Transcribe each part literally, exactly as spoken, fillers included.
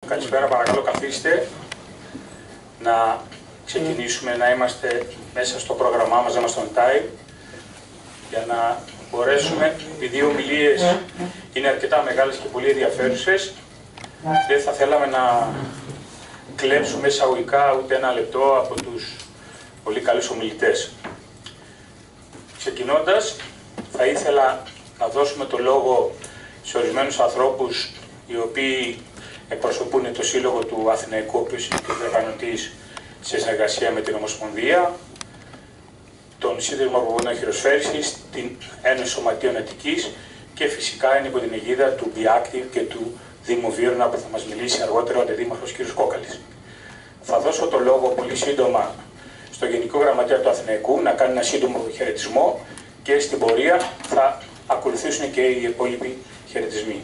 Καλησπέρα, παρακαλώ καθίστε. Να ξεκινήσουμε, να είμαστε μέσα στο πρόγραμμά μας, να είμαστε on time, για να μπορέσουμε, επειδή οι ομιλίες είναι αρκετά μεγάλες και πολύ ενδιαφέρουσες, δεν θα θέλαμε να κλέψουμε εισαγωγικά ούτε ένα λεπτό από τους πολύ καλούς ομιλητές. Ξεκινώντας, θα ήθελα να δώσουμε το λόγο σε ορισμένους ανθρώπους οι οποίοι εκπροσωπούν το σύλλογο του Αθηναϊκού, ο οποίος είναι και διοργανωτής σε συνεργασία με την Ομοσπονδία, τον Σύνδεσμο Προπονητών Χειροσφαίρισης, την Ένωση Σωματείων Αττικής και φυσικά είναι υπό την αιγίδα του Be Active και του Δήμου Βύρωνα, που θα μας μιλήσει αργότερα ο Αντιδήμαρχος κ. Κόκαλης. Θα δώσω το λόγο πολύ σύντομα στο Γενικό Γραμματέα του Αθηναϊκού να κάνει ένα σύντομο χαιρετισμό και στην πορεία θα ακολουθήσουν και οι υπόλοιποι χαιρετισμοί.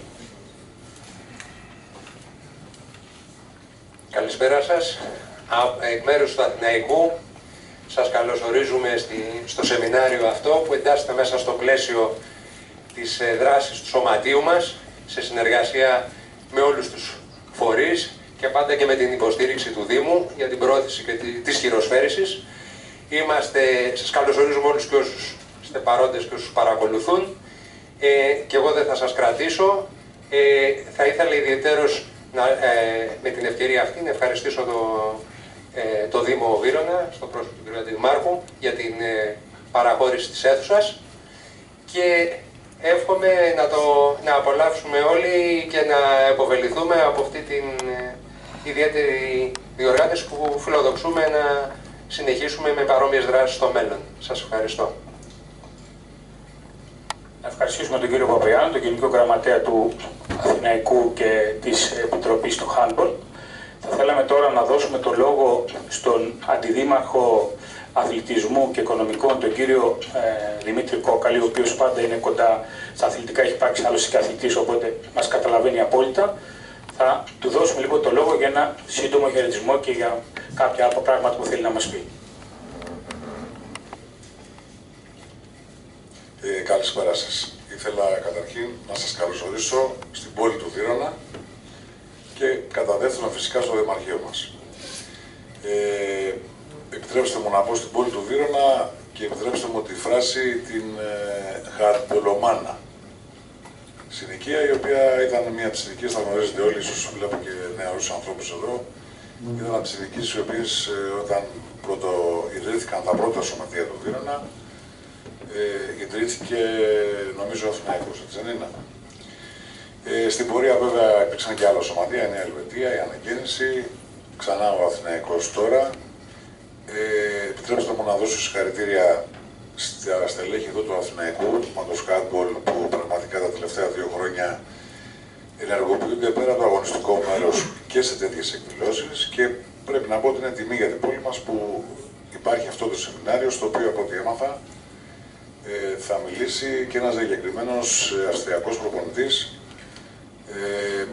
Καλησπέρα σας. Εκ μέρους του Αθηναϊκού σας καλωσορίζουμε στη, στο σεμινάριο αυτό που εντάσσεται μέσα στο πλαίσιο της δράσης του σωματείου μας σε συνεργασία με όλους τους φορείς και πάντα και με την υποστήριξη του Δήμου για την πρόθεση και τη, της χειροσφαίρισης. Είμαστε, σας καλωσορίζουμε όλους και όσους είστε παρόντες και όσους παρακολουθούν. Ε, και εγώ δεν θα σας κρατήσω. Ε, θα ήθελα ιδιαιτέρως να, ε, με την ευκαιρία αυτή να ευχαριστήσω το, ε, το Δήμο Βύρωνα, στο πρόσωπο του κ. Αντιδημάρχου, για την ε, παραχώρηση της αίθουσας και εύχομαι να, το, να απολαύσουμε όλοι και να επωφεληθούμε από αυτή την ε, ιδιαίτερη διοργάνωση που φιλοδοξούμε να συνεχίσουμε με παρόμοιες δράσεις στο μέλλον. Σας ευχαριστώ. Να ευχαριστήσουμε τον κύριο Παπαϊάννη, τον Γενικό Γραμματέα του Αθηναϊκού και της Επιτροπής του Handball. Θα θέλαμε τώρα να δώσουμε το λόγο στον Αντιδήμαρχο Αθλητισμού και Οικονομικών, τον κύριο ε, Δημήτρη Κόκαλη, ο οποίος πάντα είναι κοντά στα αθλητικά, έχει υπάρξει άλλος και αθλητής, οπότε μας καταλαβαίνει απόλυτα. Θα του δώσουμε λοιπόν το λόγο για ένα σύντομο χαιρετισμό και για κάποια από πράγματα που θέλει να μας πει. Ε, καλησπέρα σας. Ήθελα καταρχήν να σας καλωσορίσω στην πόλη του Βύρωνα και κατά δεύτερον φυσικά στο Δημαρχείο μας. Ε, επιτρέψτε μου να πω στην πόλη του Βύρωνα και επιτρέψτε μου τη φράση την ε, Χαρτολομάνα. Συνοικία η οποία ήταν μια από τις συνοικίες, θα γνωρίζετε όλοι, ίσως βλέπω και νεαρούς ανθρώπους εδώ. Ήταν από τις συνοικίες οι οποίες ε, όταν πρώτο ιδρύθηκαν τα πρώτα σωματεία του Βύρωνα, Ε, ιδρύθηκε νομίζω ο Αθηναϊκός, έτσι δεν είναι. Ε, στην πορεία βέβαια υπήρξαν και άλλα σωματεία, η Νέα Ελβετία, η Αναγέννηση, ξανά ο Αθηναϊκός τώρα. Ε, επιτρέψτε μου να δώσω συγχαρητήρια στα στελέχη εδώ του Αθηναϊκού, του Μαντος Handball, που πραγματικά τα τελευταία δύο χρόνια ενεργοποιούνται πέρα από το αγωνιστικό μέρος και σε τέτοιες εκδηλώσεις και πρέπει να πω ότι είναι τιμή για την πόλη μας που υπάρχει αυτό το σεμινάριο, στο οποίο από ό,τι έμαθα Ε, θα μιλήσει και ένας διακεκριμένος αυστριακός προπονητής ε,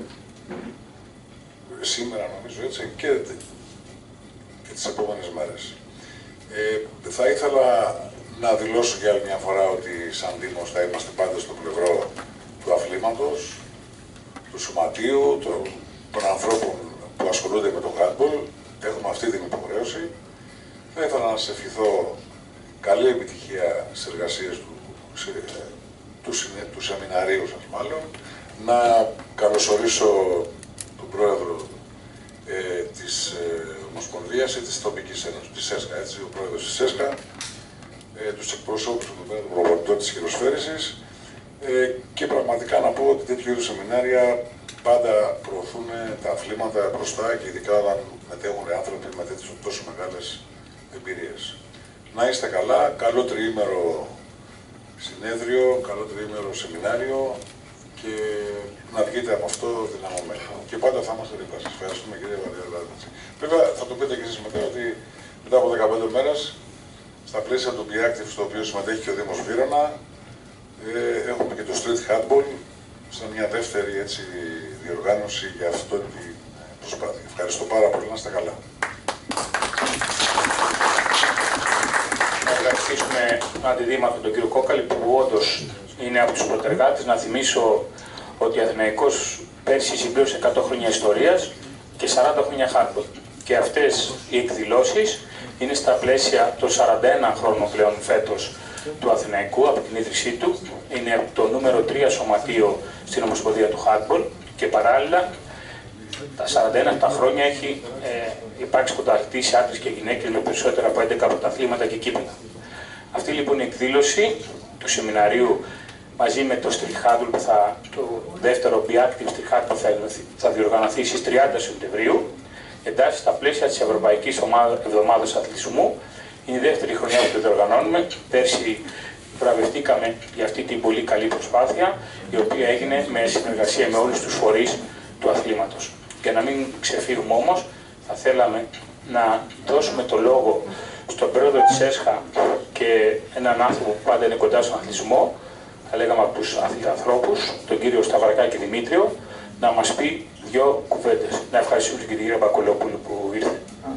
σήμερα νομίζω έτσι και, και τις επόμενες μέρες. Ε, θα ήθελα να δηλώσω για άλλη μια φορά ότι σαν Δήμος θα είμαστε πάντα στο πλευρό του αθλήματος, του σωματείου, των, των ανθρώπων που ασχολούνται με το handball. Έχουμε αυτή την υποχρέωση. Θα ήθελα να σας ευχηθώ καλή επιτυχία στις εργασίες του, σε, του, του σεμιναρίου σας μάλλον. Να καλωσορίσω τον πρόεδρο ε, της ε, Ομοσπονδίας ή της τοπικής ένωσης, της ΕΣΚΑ, έτσι, ο πρόεδρος της ΕΣΚΑ, ε, τους εκπροσώπους του προπονητών της χειροσφαίρισης ε, και πραγματικά να πω ότι τέτοιου είδους σεμινάρια πάντα προωθούν τα αθλήματα μπροστά και ειδικά όταν μετέχουν άνθρωποι με τέτοιες τόσο μεγάλες εμπειρίες. Να είστε καλά, καλό τριήμερο συνέδριο, καλό τριήμερο σεμινάριο και να βγείτε από αυτό δυναμωμένο. Και πάντα θα είμαστε δίπλα σας. Ευχαριστούμε κύριε Βαδιαδάτη. Βέβαια θα το πείτε και εσείς μετά ότι μετά από δεκαπέντε μέρες στα πλαίσια του Be Active, στο οποίο συμμετέχει και ο Δήμος Βύρωνα, ε, έχουμε και το Street Handball σαν μια δεύτερη έτσι, διοργάνωση για αυτό την προσπάθεια. Ευχαριστώ πάρα πολύ, να είστε καλά. Να ευχαριστήσουμε τον Αντιδήμαρχο τον κύριο Κόκαλη, που όντως είναι από τους πρωτεργάτες. Να θυμίσω ότι ο Αθηναϊκός πέρσι συμπλήρωσε εκατό χρόνια ιστορίας. και σαράντα χρόνια handball. Και αυτές οι εκδηλώσεις είναι στα πλαίσια των σαράντα ένα χρόνων πλέον φέτος του Αθηναϊκού, από την ίδρυσή του. Είναι το νούμερο τρία σωματείο στην Ομοσπονδία του handball και παράλληλα τα σαράντα ένα αυτά χρόνια έχει ε, υπάρξει πρωταθλητής σε άντρες και γυναίκες με περισσότερα από έντεκα πρωταθλήματα και κύπελλα. Αυτή λοιπόν η εκδήλωση του σεμιναρίου μαζί με το Street Handball, που θα, το δεύτερο Be Active Street Handball θα, θα διοργανωθεί στις τριάντα Σεπτεμβρίου, εντάσσεται στα πλαίσια της Ευρωπαϊκής Εβδομάδας Αθλητισμού. Είναι η δεύτερη χρονιά που το διοργανώνουμε. Πέρσι βραβευτήκαμε για αυτή την πολύ καλή προσπάθεια, η οποία έγινε με συνεργασία με όλους τους φορείς του αθλήματος. Για να μην ξεφύγουμε όμως, θα θέλαμε να δώσουμε το λόγο στον πρόεδρο της ΕΣΧΑ και έναν άνθρωπο που πάντα είναι κοντά στον αθλητισμό, θα λέγαμε από τους αθλητανθρώπους, τον κύριο Σταυρακάκη Δημήτριο, να μας πει δύο κουβέντες. Να ευχαριστούμε την κυρία Μπακολόπουλου που ήρθε.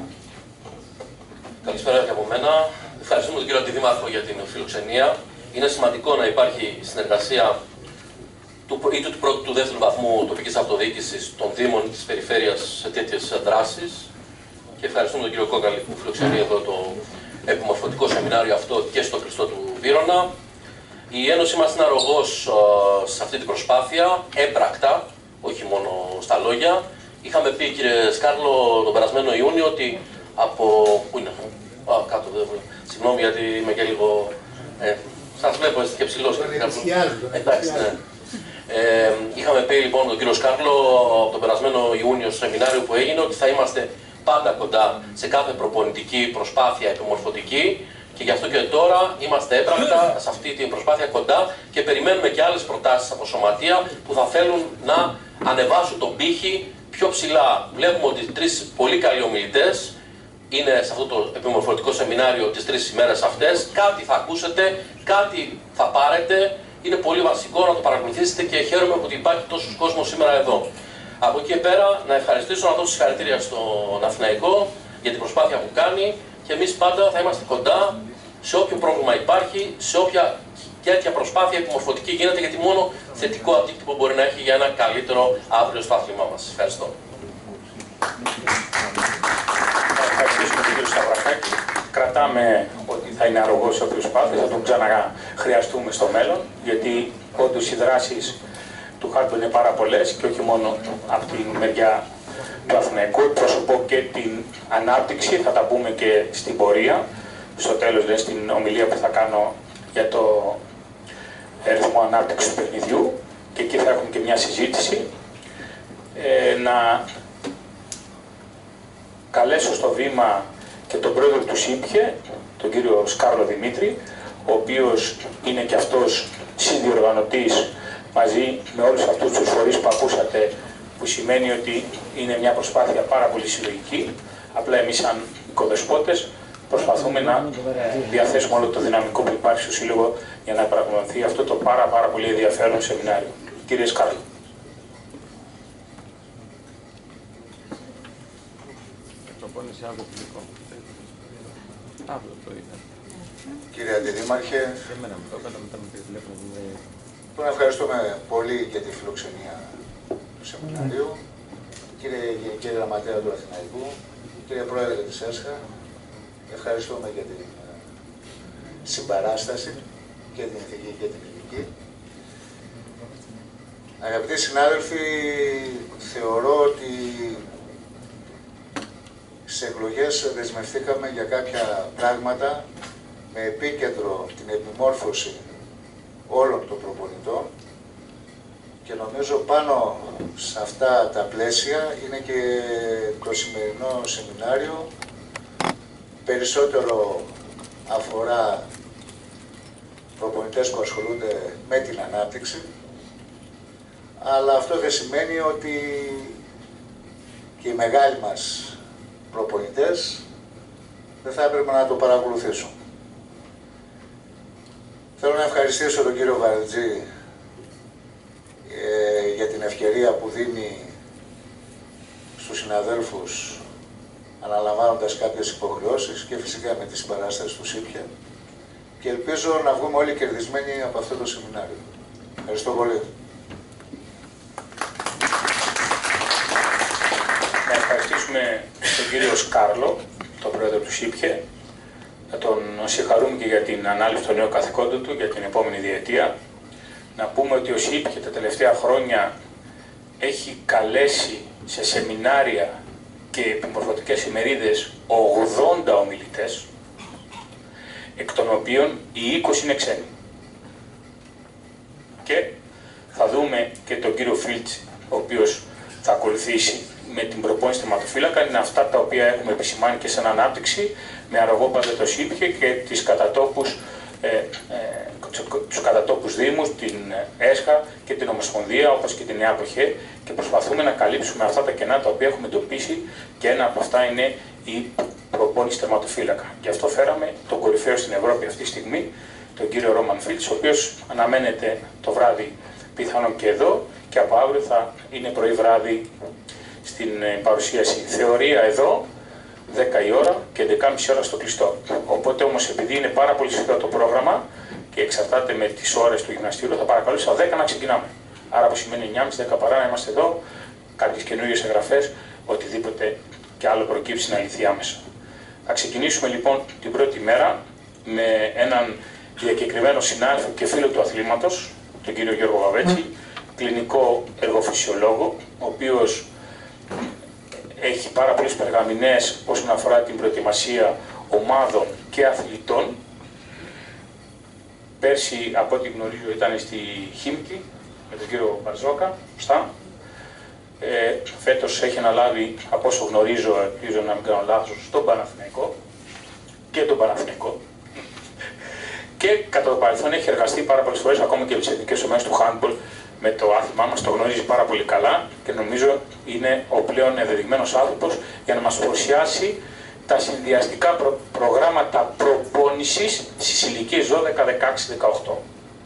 Καλησπέρα και από μένα. Ευχαριστούμε τον κύριο Αντιδήμαρχο για την φιλοξενία. Είναι σημαντικό να υπάρχει συνεργασία του, είτε του πρώτου του δεύτερου βαθμού τοπικής αυτοδιοίκησης των Δήμων της Περιφέρειας σε τέτοιες δράσεις. Και ευχαριστούμε τον κύριο Κόκαλη που φιλοξενεί εδώ το επιμορφωτικό σεμινάριο αυτό και στο κλειστό του Βύρωνα. Η Ένωση μας είναι αρρωγός σε αυτή την προσπάθεια, έμπρακτα, όχι μόνο στα λόγια. Είχαμε πει, κύριε Σκάρλο, τον περασμένο Ιούνιο ότι από. Πού είναι, α, κάτω, δεν συγγνώμη γιατί είμαι και λίγο. Ε, σας βλέπω, είστε και ψηλός. Εντάξει, ναι. Ε, είχαμε πει λοιπόν τον κύριο Σκάρλο από τον περασμένο Ιούνιο στο σεμινάριο που έγινε ότι θα είμαστε πάντα κοντά σε κάθε προπονητική προσπάθεια επιμορφωτική. Και γι' αυτό και τώρα είμαστε έμπρακτα σε αυτή την προσπάθεια κοντά και περιμένουμε και άλλες προτάσεις από σωματεία που θα θέλουν να ανεβάσουν τον πύχη πιο ψηλά. Βλέπουμε ότι τρεις πολύ καλοί ομιλητές είναι σε αυτό το επιμορφωτικό σεμινάριο τις τρεις ημέρες αυτές. Κάτι θα ακούσετε, κάτι θα πάρετε. Είναι πολύ βασικό να το παρακολουθήσετε και χαίρομαι που υπάρχει τόσος κόσμος σήμερα εδώ. Από εκεί και πέρα να ευχαριστήσω, να δώσω συγχαρητήρια στον Αθηναϊκό για την προσπάθεια που κάνει. Και εμείς πάντα θα είμαστε κοντά σε όποιο πρόβλημα υπάρχει, σε όποια τέτοια προσπάθεια επιμορφωτική γίνεται, γιατί μόνο θετικό αντίκτυπο μπορεί να έχει για ένα καλύτερο αύριο στο άθλημά μας. Ευχαριστώ. Ευχαριστήσουμε τον κύριο Σταυρακάκη. Κρατάμε ότι θα είναι αρρωγός σε προσπάθεια, θα τον ξαναχρειαστούμε στο μέλλον, γιατί όντως οι δράσεις του handball είναι πάρα πολλές και όχι μόνο από τη μεριά του Αθηναϊκού. Εκπροσωπώ και την ανάπτυξη, θα τα πούμε και στην πορεία, στο τέλος, δηλαδή, στην ομιλία που θα κάνω για το ρυθμό ανάπτυξης του παιχνιδιού, και εκεί θα έχουμε και μια συζήτηση. Ε, να καλέσω στο βήμα και τον πρόεδρο του ΣΥΜΠΙΕ, τον κύριο Σκάρλο Δημήτρη, ο οποίος είναι και αυτός συνδιοργανωτής μαζί με όλους αυτούς τους φορείς που ακούσατε, που σημαίνει ότι είναι μια προσπάθεια πάρα πολύ συλλογική. Απλά εμείς σαν οικοδεσπότες προσπαθούμε να διαθέσουμε όλο το δυναμικό που υπάρχει στο Σύλλογο για να πραγματοποιηθεί αυτό το πάρα, πάρα πολύ ενδιαφέρον σεμινάριο. Κύριε Σκάρλο. Κύριε Αντιδήμαρχε, τον ευχαριστούμε πολύ για τη φιλοξενία του σεμιναρίου. Κύριε Γενική Γραμματέα του Αθηναϊκού, κύριε Πρόεδρε της ΕΣΧΑ, ευχαριστούμε για την συμπαράσταση και την ηθική και την υλική. Αγαπητοί συνάδελφοι, θεωρώ ότι στις εκλογές δεσμευτήκαμε για κάποια πράγματα με επίκεντρο την επιμόρφωση όλων των προπονητών και νομίζω πάνω σε αυτά τα πλαίσια είναι και το σημερινό σεμινάριο. Περισσότερο αφορά προπονητές που ασχολούνται με την ανάπτυξη, αλλά αυτό δεν σημαίνει ότι και οι μεγάλοι μας προπονητές δεν θα έπρεπε να το παρακολουθήσουν. Θέλω να ευχαριστήσω τον κύριο Βαρετζή ε, για την ευκαιρία που δίνει στους συναδέλφους αναλαμβάνοντας κάποιες υποχρεώσεις και φυσικά με τη συμπαράσταση του ΣΥΠΙΕ, και ελπίζω να βγούμε όλοι κερδισμένοι από αυτό το σεμινάριο. Ευχαριστώ πολύ. ξεκινήσουμε τον κύριο Σκάρλο, τον πρόεδρο του ΣΥΠΧΕ, να τον συγχαρούμε και για την ανάληψη των νέων καθηκόντων του για την επόμενη διετία. Να πούμε ότι ο ΣΥΠΧΕ τα τελευταία χρόνια έχει καλέσει σε σεμινάρια και επιμορφωτικές ημερίδες ογδόντα ομιλητές, εκ των οποίων οι είκοσι είναι ξένοι. Και θα δούμε και τον κύριο Φίλτς, ο οποίος θα ακολουθήσει με την προπόνηση τερματοφύλακα. Είναι αυτά τα οποία έχουμε επισημάνει και σαν ανάπτυξη, με αρρωγόπαντα το ΣΥΠΧΕ και τις κατατόπους, ε, ε, τους κατατόπους δήμους, την ΕΣΧΑ και την Ομοσπονδία, όπως και την ΕΑΠΟΧΕ, και προσπαθούμε να καλύψουμε αυτά τα κενά τα οποία έχουμε εντοπίσει, και ένα από αυτά είναι η προπόνηση τερματοφύλακα. Γι' αυτό φέραμε τον κορυφαίο στην Ευρώπη αυτή τη στιγμή, τον κύριο Ρόμαν Φίλτς, ο οποίος αναμένεται το βράδυ πιθανόν και εδώ, και από αύριο θα είναι πρωί βράδυ στην παρουσίαση. Θεωρία εδώ, δέκα η ώρα και έντεκα και μισή ώρα στο κλειστό. Οπότε όμως, επειδή είναι πάρα πολύ σφιχτό το πρόγραμμα και εξαρτάται με τις ώρες του γυμναστήριου, θα παρακαλούσα δέκα να ξεκινάμε. Άρα, που σημαίνει εννιά και μισή δέκα παρά να είμαστε εδώ, κάποιες καινούργιες εγγραφές, οτιδήποτε και άλλο προκύψει να λυθεί άμεσα. Θα ξεκινήσουμε λοιπόν την πρώτη μέρα με έναν διακεκριμένο συνάδελφο και φίλο του αθλήματος, τον κύριο Γιώργο Βαβέτσι, κλινικό εργοφυσιολόγο, ο οποίος έχει πάρα πολλές περγαμηνές όσον αφορά την προετοιμασία ομάδων και αθλητών. Πέρσι, από ό,τι γνωρίζω, ήταν στη Χίμκι με τον κύριο Μπαρζόκα, σωστά. Ε, φέτος έχει αναλάβει, από όσο γνωρίζω, ελπίζω να μην κάνω λάθος, στον Παναθηναϊκό και τον Παναθηναϊκό. Και κατά το παρελθόν έχει εργαστεί πάρα πολλές φορές, ακόμα και με τις εθνικές ομάδες του handball, με το άθλημά μας, το γνωρίζει πάρα πολύ καλά και νομίζω είναι ο πλέον ενδεδειγμένος άνθρωπος για να μας παρουσιάσει τα συνδυαστικά προ προγράμματα προπόνησης στις ηλικίες δώδεκα, δεκαέξι, δεκαοκτώ.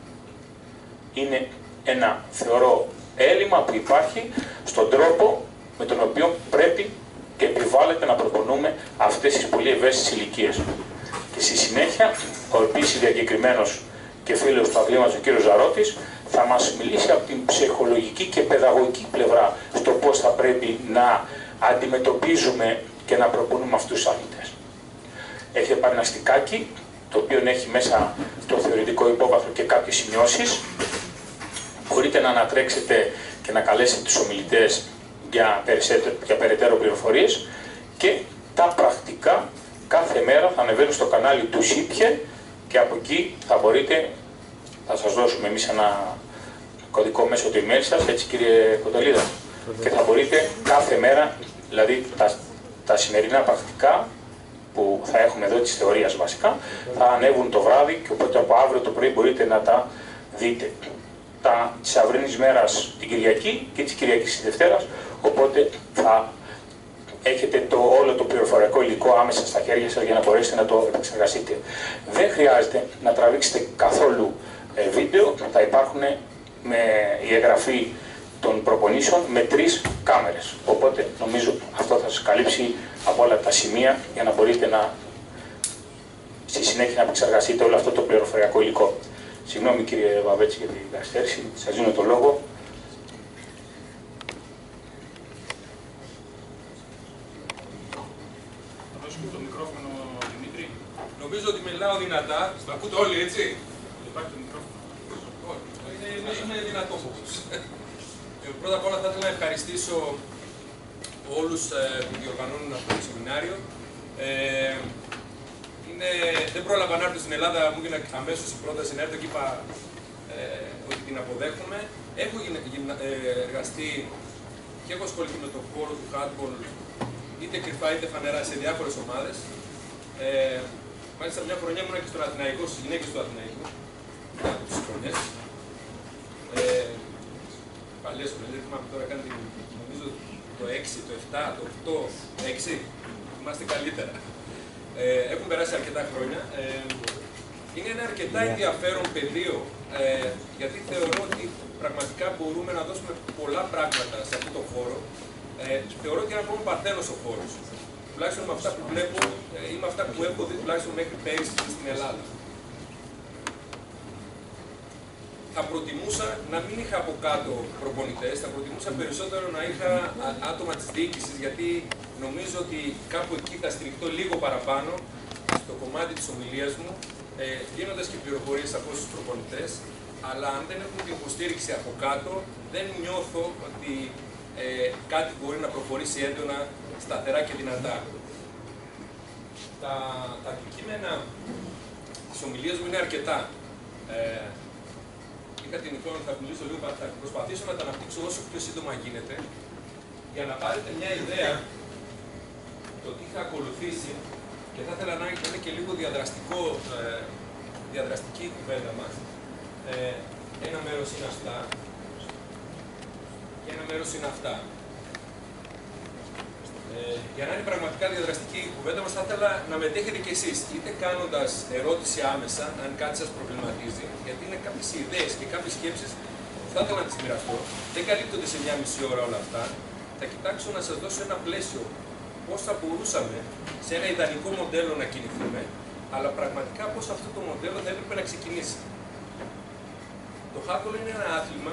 Είναι ένα, θεωρώ, έλλειμμα που υπάρχει στον τρόπο με τον οποίο πρέπει και επιβάλλεται να προπονούμε αυτές τις πολύ ευαίσθητες ηλικίες. Και στη συνέχεια, ο επίσης διακεκριμένος και φίλος του αθλήματος, ο κύριος Ζαρώτης, θα μας μιλήσει από την ψυχολογική και παιδαγωγική πλευρά στο πώς θα πρέπει να αντιμετωπίζουμε και να προπονούμε αυτούς τους αθλητές. Έχει πάρει ένα στικάκι, το οποίο έχει μέσα το θεωρητικό υπόβαθρο και κάποιες σημειώσεις. Μπορείτε να ανατρέξετε και να καλέσετε τους ομιλητές για, για περαιτέρω πληροφορίες, και τα πρακτικά κάθε μέρα θα ανεβαίνουν στο κανάλι του ΣΥΠΧΕ, και από εκεί θα μπορείτε, θα σας δώσουμε εμείς ένα κωδικό μέσω του email σας, έτσι κύριε Κοντολίδα, και θα μπορείτε κάθε μέρα, δηλαδή τα, τα σημερινά πρακτικά που θα έχουμε εδώ της θεωρίας βασικά, θα ανέβουν το βράδυ, και οπότε από αύριο το πρωί μπορείτε να τα δείτε. Τα της αυρινής μέρας την Κυριακή και της Κυριακής της Δευτέρας, οπότε θα έχετε το, όλο το πληροφοριακό υλικό άμεσα στα χέρια σας για να μπορέσετε να το επεξεργαστείτε. Δεν χρειάζεται να τραβήξετε καθόλου ε, βίντεο, θα υπάρχουν με η εγγραφή των προπονήσεων με τρεις κάμερες. Οπότε νομίζω αυτό θα σας καλύψει από όλα τα σημεία για να μπορείτε να στη συνέχεια να επεξεργαστείτε όλο αυτό το πληροφοριακό υλικό. Συγγνώμη κύριε Βαβέτση για την καθυστέρηση, σας δίνω το λόγο. Το μικρόφωνο, Δημήτρη. Νομίζω ότι μιλάω δυνατά. Στο ακούτε όλοι, έτσι. Υπάρχει το μικρόφωνο. Είναι, είναι, είναι δυνατό φόβος. Πρώτα απ' όλα θα ήθελα να ευχαριστήσω όλους ε, που διοργανώνουν αυτό το σεμινάριο. Ε, είναι, δεν πρόλαβα να έρθω στην Ελλάδα, μου έγινε αμέσως η πρόταση να έρθω και είπα ε, ότι την αποδέχομαι. Έχω γυνα, γυνα, ε, εργαστεί και έχω ασχοληθεί με τον χώρο του handball, είτε κρυφά είτε φανερά, σε διάφορες ομάδες. Ε, μάλιστα μια χρονιά ήμουν και στον Αθηναϊκό, στις γυναίκες του Αθηναϊκού, μετά από τις χρονιές. Ε, παλιές χρονιές, δεν θυμάμαι τώρα καν, νομίζω το έξι, το επτά, το οκτώ, έξι, είμαστε καλύτερα. Ε, έχουν περάσει αρκετά χρόνια. Ε, είναι ένα αρκετά ενδιαφέρον πεδίο, ε, γιατί θεωρώ ότι πραγματικά μπορούμε να δώσουμε πολλά πράγματα σε αυτό το χώρο. Ε, θεωρώ ότι είναι ακόμα παρθένος ο χώρος. Τουλάχιστον με αυτά που βλέπω ε, ή με αυτά που έχω δει τουλάχιστον μέχρι πέρυσι στην Ελλάδα. θα προτιμούσα να μην είχα από κάτω προπονητές, θα προτιμούσα περισσότερο να είχα άτομα της διοίκησης, γιατί νομίζω ότι κάπου εκεί θα στηριχτώ λίγο παραπάνω στο κομμάτι της ομιλίας μου, ε, δίνοντας και πληροφορίες από στους προπονητές, αλλά αν δεν έχουν την υποστήριξη από κάτω, δεν νιώθω ότι ε, κάτι μπορεί να προχωρήσει έντονα, σταθερά και δυνατά. Τα, τα αντικείμενα της ομιλίας μου είναι αρκετά. Ε, είχα την εικόνα, θα μιλήσω λίγο, θα προσπαθήσω να τα αναπτύξω όσο πιο σύντομα γίνεται, για να πάρετε μια ιδέα το τι είχα ακολουθήσει, και θα ήθελα να είναι και λίγο διαδραστικό, ε, διαδραστική η κουβέντα μας. Ε, ένα μέρος είναι αυτά και ένα μέρος είναι αυτά. Ε, για να είναι πραγματικά διαδραστική η κουβέντα μας, θα ήθελα να μετέχετε κι εσείς, είτε κάνοντας ερώτηση άμεσα, αν κάτι σας προβληματίζει, γιατί είναι κάποιες ιδέες και κάποιες σκέψεις που θα ήθελα να τις μοιραστώ. Δεν καλύπτονται σε μια μισή ώρα όλα αυτά. Θα κοιτάξω να σας δώσω ένα πλαίσιο πώς θα μπορούσαμε σε ένα ιδανικό μοντέλο να κινηθούμε, αλλά πραγματικά πώς αυτό το μοντέλο θα έπρεπε να ξεκινήσει. Το hardball είναι ένα άθλημα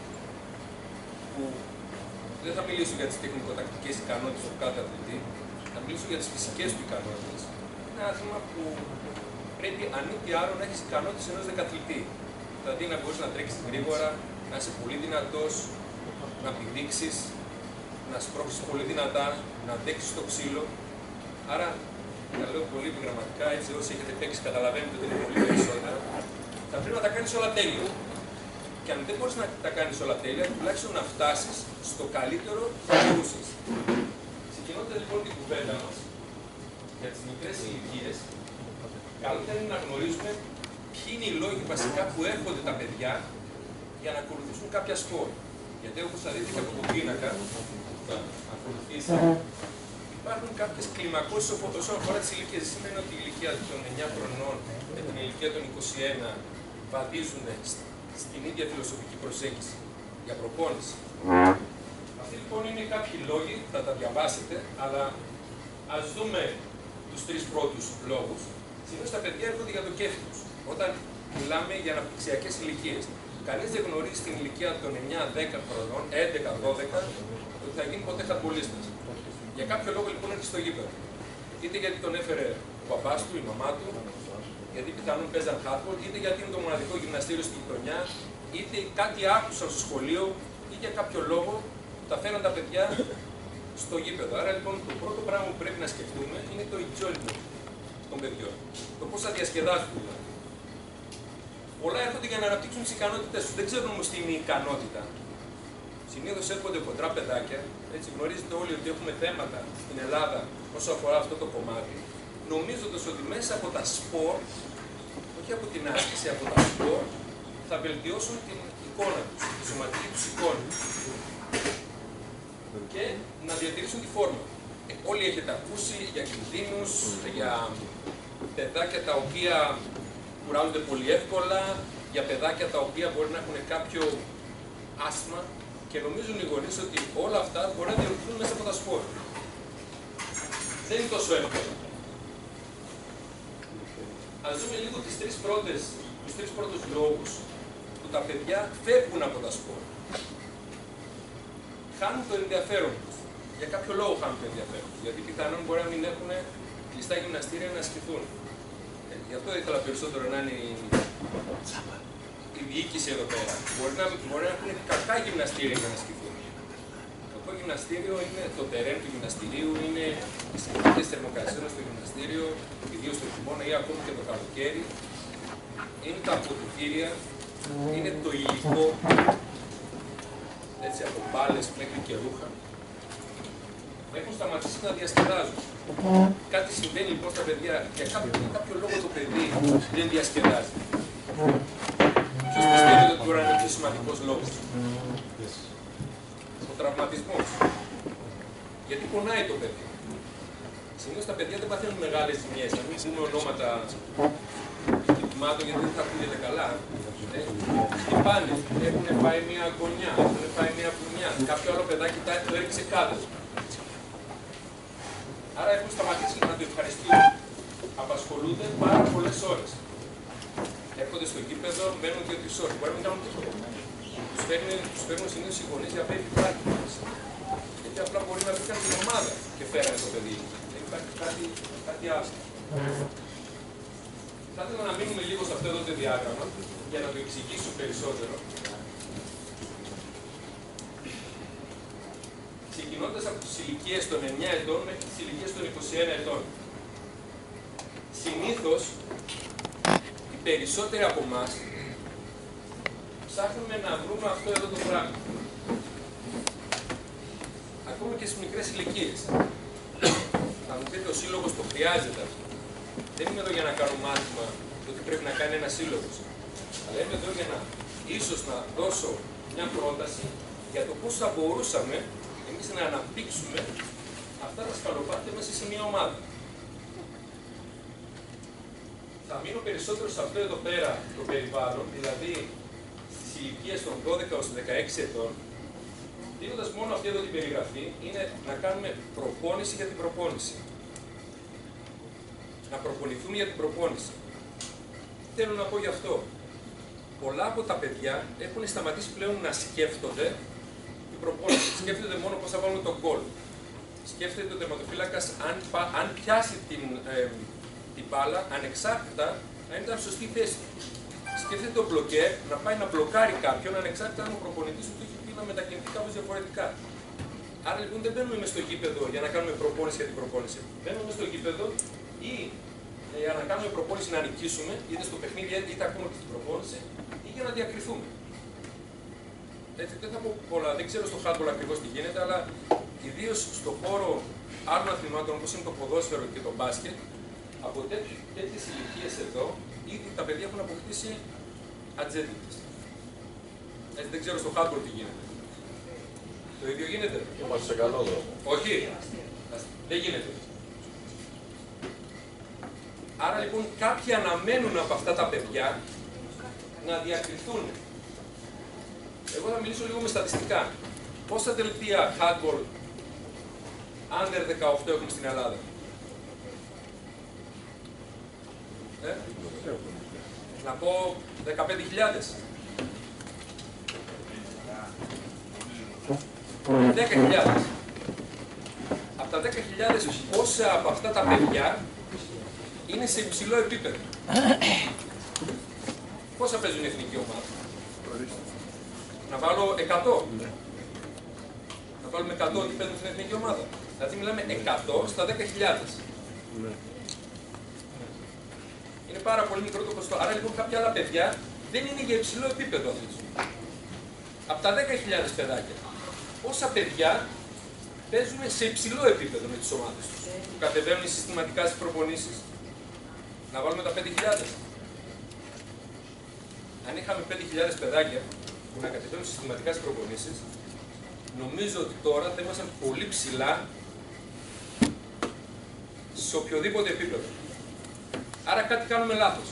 που δεν θα μιλήσω για τις τεχνικοτακτικές ικανότητες του κάθε αθλητή, θα μιλήσω για τις φυσικές του ικανότητες. Είναι ένα άθλημα που πρέπει αν μη τι άλλο να έχεις ικανότητες ενός δεκαθλητή. Δηλαδή να μπορείς να τρέξεις γρήγορα, να είσαι πολύ δυνατός, να πηδήξεις, να σπρώξεις πολύ δυνατά, να αντέξεις το ξύλο. Άρα, τα λέω πολύ επιγραμματικά, έτσι όσοι έχετε παίξει καταλαβαίνετε ότι είναι πολύ περισσότερα. Θα πρέπει να τα κάνεις όλα τέλεια. Και αν δεν μπορείς να τα κάνεις όλα τέλεια, τουλάχιστον να φτάσεις στο καλύτερο που μπορούσες. Ξεκινώντας λοιπόν την κουβέντα μας για τις μικρές ηλικίες, καλύτερα είναι να γνωρίζουμε ποιοι είναι οι λόγοι βασικά που έρχονται τα παιδιά για να ακολουθήσουν κάποια σπορ. Γιατί όπως θα δείτε και από τον πίνακα που θα ακολουθήσει, υπάρχουν κάποιες κλιμακώσεις όσον αφορά τις ηλικίες. Δεν σημαίνει ότι η ηλικία των εννιά χρονών με την ηλικία των είκοσι ένα βαδίζουν στην ίδια φιλοσοφική προσέγγιση για προπόνηση. Αυτοί λοιπόν είναι κάποιοι λόγοι, θα τα διαβάσετε, αλλά ας δούμε τους τρεις πρώτους λόγους. Συνήθως τα παιδιά έρχονται για το κέφι τους. Όταν μιλάμε για αναπτυξιακές ηλικίες, κανείς δεν γνωρίζει την ηλικία των εννιά δέκα χρονών, έντεκα δώδεκα, ότι θα γίνει ποτέ χαρτμπολίστας. Για κάποιο λόγο λοιπόν έρχεται στο γήπεδο. Είτε γιατί τον έφερε ο παπάς του, η μαμά του, γιατί πιθανόν παίζαν hardball, είτε γιατί είναι το μοναδικό γυμναστήριο στη γειτονιά, είτε κάτι άκουσαν στο σχολείο, ή για κάποιο λόγο τα φέραν τα παιδιά στο γήπεδο. Άρα λοιπόν το πρώτο πράγμα που πρέπει να σκεφτούμε είναι το enjoyment των παιδιών. Το πώς θα διασκεδάσουν δηλαδή. Πολλά έρχονται για να αναπτύξουν τις ικανότητες τους. Δεν ξέρουν όμως τι είναι η ικανότητα. Συνήθως έρχονται χοντρά παιδάκια, έτσι γνωρίζετε όλοι ότι έχουμε θέματα στην Ελλάδα όσο αφορά αυτό το κομμάτι, νομίζοντας ότι μέσα από τα σπορ, όχι από την άσκηση, από τα σπορ, θα βελτιώσουν την εικόνα τους, τη σωματική τους εικόνα και να διατηρήσουν τη φόρμα. Ε, όλοι έχετε ακούσει για κινδύνους, για παιδάκια τα οποία κουράζονται πολύ εύκολα, για παιδάκια τα οποία μπορεί να έχουν κάποιο άσθμα και νομίζουν οι γονείς ότι όλα αυτά μπορεί να διορθωθούν μέσα από τα σπορ. Δεν είναι τόσο εύκολο. Ας δούμε λίγο τις τρεις πρώτες, τους τρεις πρώτους λόγους που τα παιδιά φεύγουν από τα σπορ. Χάνουν το ενδιαφέρον τους. Για κάποιο λόγο χάνουν το ενδιαφέρον τους. Γιατί πιθανόν μπορεί να μην έχουν κλειστά γυμναστήρια να ασκηθούν. Ε, γι' αυτό ήθελα περισσότερο να είναι η, η διοίκηση εδώ πέρα. Μπορεί να, μπορεί να έχουν κακά γυμναστήρια για να ασκηθούν. Το γυμναστήριο είναι το τερέν του γυμναστηρίου, είναι οι συνθήκες θερμοκρασίας στο γυμναστήριο, ιδίως το χειμώνα ή ακόμη και το καλοκαίρι. Είναι τα αποδυτήρια, είναι το υλικό, έτσι από μπάλες μέχρι και ρούχα. Έχουν σταματήσει να διασκεδάζουν. Κάτι συμβαίνει λοιπόν στα παιδιά, για κάποιο, για κάποιο λόγο το παιδί δεν διασκεδάζει. Ποιος πιστεύει ότι μπορεί να είναι ο πιο σημαντικός λόγος? Ο τραυματισμός. Γιατί πονάει το παιδί. Συνήθως τα παιδιά δεν παθαίνουν μεγάλες ζημιές. Να μην πούμε ονόματα κοιτημάτων γιατί δεν θα ακούγεται καλά. Ε, χτυπάνε, έχουν φάει μια γωνιά, έχουν φάει μια πουνιά. Κάποιο άλλο παιδάκι το έριξε κάτω. Άρα έχουν σταματήσει να το ευχαριστούν. Απασχολούνται πάρα πολλές ώρες. Και έρχονται στο γήπεδο, μένουν δύο-τρεις ώρες. Μπορεί να μην κάνουν τίποτα. Τους φέρνουν συνήθως οι γονείς για baby practice. Γιατί απλά μπορεί να βρήκαν την ομάδα και φέρανε το παιδί. Δεν υπάρχει κάτι, κάτι άσχημο. Θα ήθελα να μείνουμε λίγο σε αυτό εδώ το διάγραμμα για να το εξηγήσω περισσότερο. Ξεκινώντας από τις ηλικίες των εννιά ετών μέχρι τις ηλικίες των είκοσι ένα ετών. Συνήθως, οι περισσότεροι από εμάς ψάχνουμε να βρούμε αυτό εδώ το πράγμα. Ακόμα και στις μικρές ηλικίες. Θα μου πείτε, ο σύλλογος το χρειάζεται αυτό. Δεν είμαι εδώ για να κάνω μάθημα το τι πρέπει να κάνει ένας σύλλογος. Αλλά είμαι εδώ για να ίσως να δώσω μια πρόταση για το πώς θα μπορούσαμε εμείς να αναπτύξουμε αυτά τα σκαλοπάτια μέσα σε μια ομάδα. Θα μείνω περισσότερο σε αυτό εδώ πέρα το περιβάλλον, δηλαδή στις ηλικίες των δώδεκα έως δεκαέξι ετών, δίνοντας μόνο αυτή εδώ την περιγραφή, είναι να κάνουμε προπόνηση για την προπόνηση. Να προπονηθούμε για την προπόνηση. Τι θέλω να πω γι' αυτό. Πολλά από τα παιδιά έχουν σταματήσει πλέον να σκέφτονται την προπόνηση. Σκέφτονται μόνο πώς θα βάλουν τον γκολ. Σκέφτεται ο τερματοφύλακας αν, αν πιάσει την, ε, την μπάλα, ανεξάρτητα να είναι στη σωστή θέση. Σκέφτεται ο μπλοκέρ να πάει να μπλοκάρει κάποιον, ανεξάρτητα αν ο προπονητής του έχει πει να μετακινηθεί κάπως διαφορετικά. Άρα λοιπόν δεν μπαίνουμε μες στο γήπεδο για να κάνουμε προπόνηση για την προπόνηση. Μπαίνουμε μες στο γήπεδο ή ε, για να κάνουμε προπόνηση να νικήσουμε, είτε στο παιχνίδι είτε ακόμα και στην προπόνηση, ή για να διακριθούμε. Έτσι, δεν θα πω πολλά, δεν ξέρω στο handball ακριβώς τι γίνεται, αλλά ιδίως στον χώρο άλλων αθλημάτων όπως είναι το ποδόσφαιρο και το μπάσκετ, από τέτοιες ηλικίες εδώ, ήδη τα παιδιά έχουν αποκτήσει ατζέντιδες. Έτσι, δεν ξέρω στο handball τι γίνεται. Το ίδιο γίνεται. Είμαστε σε καλό δρόμο. Όχι, δεν γίνεται. Άρα λοιπόν κάποιοι αναμένουν από αυτά τα παιδιά να διακριθούν. Εγώ θα μιλήσω λίγο με στατιστικά. Πόσα δελτία handball under δεκαοκτώ έχουμε στην Ελλάδα? Ε? Να πω δεκαπέντε χιλιάδες. δέκα χιλιάδες. Από τα δέκα χιλιάδες πόσα από αυτά τα παιδιά είναι σε υψηλό επίπεδο? Πόσα παίζουν η εθνική ομάδα? Να βάλω εκατό. Να βάλουμε εκατό ότι παίζουν στην εθνική ομάδα. Δηλαδή μιλάμε εκατό στα δέκα χιλιάδες. Είναι πάρα πολύ μικρό το ποσοστό. Άρα λοιπόν κάποια άλλα παιδιά δεν είναι για υψηλό επίπεδο αυτή τη στιγμή. Από τα δέκα χιλιάδες παιδάκια, πόσα παιδιά παίζουν σε υψηλό επίπεδο με τις ομάδες τους, που κατεβαίνουν συστηματικά στις προπονήσεις? Να βάλουμε τα πέντε χιλιάδες. Αν είχαμε πέντε χιλιάδες παιδάκια που να κατεβαίνουν συστηματικά στις προπονήσεις, νομίζω ότι τώρα θα ήμασταν πολύ ψηλά σε οποιοδήποτε επίπεδο. Άρα κάτι κάνουμε λάθος.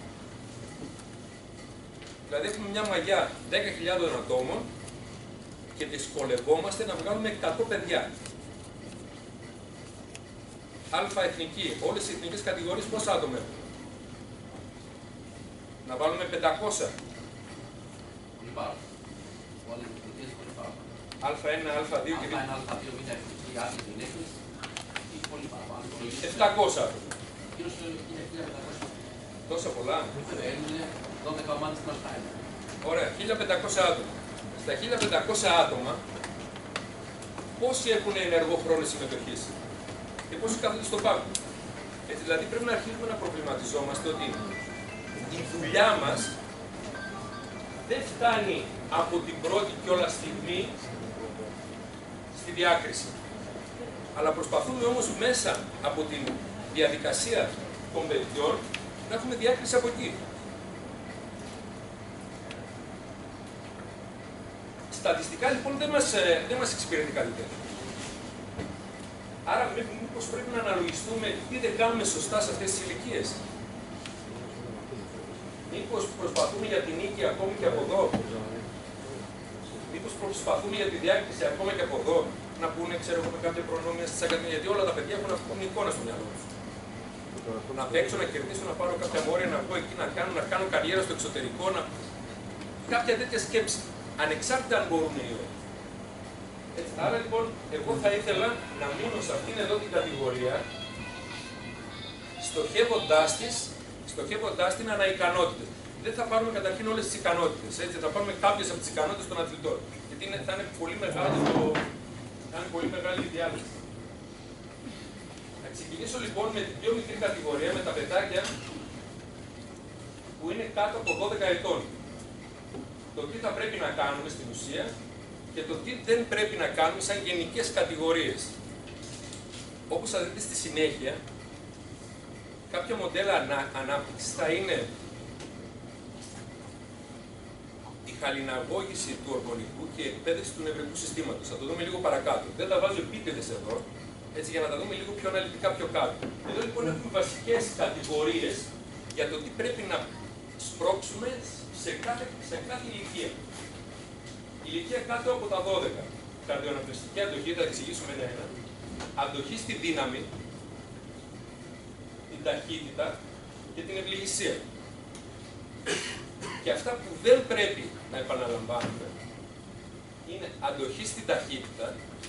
Δηλαδή έχουμε μια μαγιά δέκα χιλιάδων ατόμων και δυσκολευόμαστε να βγάλουμε εκατό παιδιά. Αλφα εθνική, όλες οι εθνικές κατηγορίες πόσα άτομα έχουν? Να βάλουμε πεντακόσια. Πολύ πάρα. Όλες οι εθνικές πολύ πάρα. Α1, Α2 και Α1, Α2, Β' εθνική, άθλη γυναίκες ή πολύ παραπάνω. επτακόσια άτομα. Γύρω στο χίλια πεντακόσια. Τόσα πολλά. Είναι δώδεκα ομάδες στην Α1. Ωραία, χίλια πεντακόσια άτομα. Στα χίλια πεντακόσια άτομα, πόσοι έχουν ενεργό χρόνο συμμετοχής και πόσοι κάθονται στο πάγκο? Έτσι, δηλαδή πρέπει να αρχίσουμε να προβληματιζόμαστε ότι η δουλειά μας δεν φτάνει από την πρώτη κιόλας στιγμή στη διάκριση. Αλλά προσπαθούμε όμως μέσα από τη διαδικασία των παιδιών να έχουμε διάκριση από εκεί. Στατιστικά λοιπόν δεν μας, δεν μας εξυπηρετεί κάτι τέτοιο. Άρα μήπως πρέπει να αναλογιστούμε τι δεν κάνουμε σωστά σε αυτές τις ηλικίες. Μήπως προσπαθούμε για την νίκη ακόμη και από εδώ. Μήπως προσπαθούμε για τη διάκριση ακόμα και από εδώ. Να πούνε, ξέρω εγώ, με κάποια προνόμια στις ακαδημίες. Γιατί όλα τα παιδιά έχουν αυτή την εικόνα στο μυαλό τους. να παίξω, να κερδίσω, να πάρω κάποια μόρια, να πω εκεί να κάνω, να κάνω καριέρα στο εξωτερικό, να... κάποια τέτοια σκέψη, ανεξάρτητα αν μπορούν ή όχι. Έτσι, άρα λοιπόν, εγώ θα ήθελα να μείνω σε αυτήν εδώ την κατηγορία, στοχεύοντάς της, στοχεύοντάς την αναικανότητες. Δεν θα πάρουμε καταρχήν όλες τις ικανότητες, έτσι, θα πάρουμε κάποιες από τις ικανότητες των αθλητών. Γιατί είναι, θα, είναι πολύ μεγάλη το, θα είναι πολύ μεγάλη η διάλυση. Θα ξεκινήσω λοιπόν με την πιο μικρή κατηγορία, με τα παιδάκια που είναι κάτω από δώδεκα ετών. Το τι θα πρέπει να κάνουμε στην ουσία και το τι δεν πρέπει να κάνουμε σαν γενικές κατηγορίες. Όπως θα δείτε στη συνέχεια, κάποια μοντέλα ανά, ανάπτυξης θα είναι η χαλιναγώγηση του οργανικού και η εκπαίδευση του νευρικού συστήματος. Θα το δούμε λίγο παρακάτω. Δεν τα βάζω επίτηδες εδώ, έτσι, για να τα δούμε λίγο πιο αναλυτικά πιο κάτω. Εδώ λοιπόν έχουμε βασικές κατηγορίες για το τι πρέπει να σπρώξουμε σε κάθε, σε κάθε ηλικία. Η ηλικία κάτω από τα δώδεκα. Καρδιοαναπνευστική αντοχή, θα εξηγήσουμε ένα-ένα. Αντοχή στη δύναμη, την ταχύτητα και την ευληγησία. Και αυτά που δεν πρέπει να επαναλαμβάνουμε είναι αντοχή στην ταχύτητα,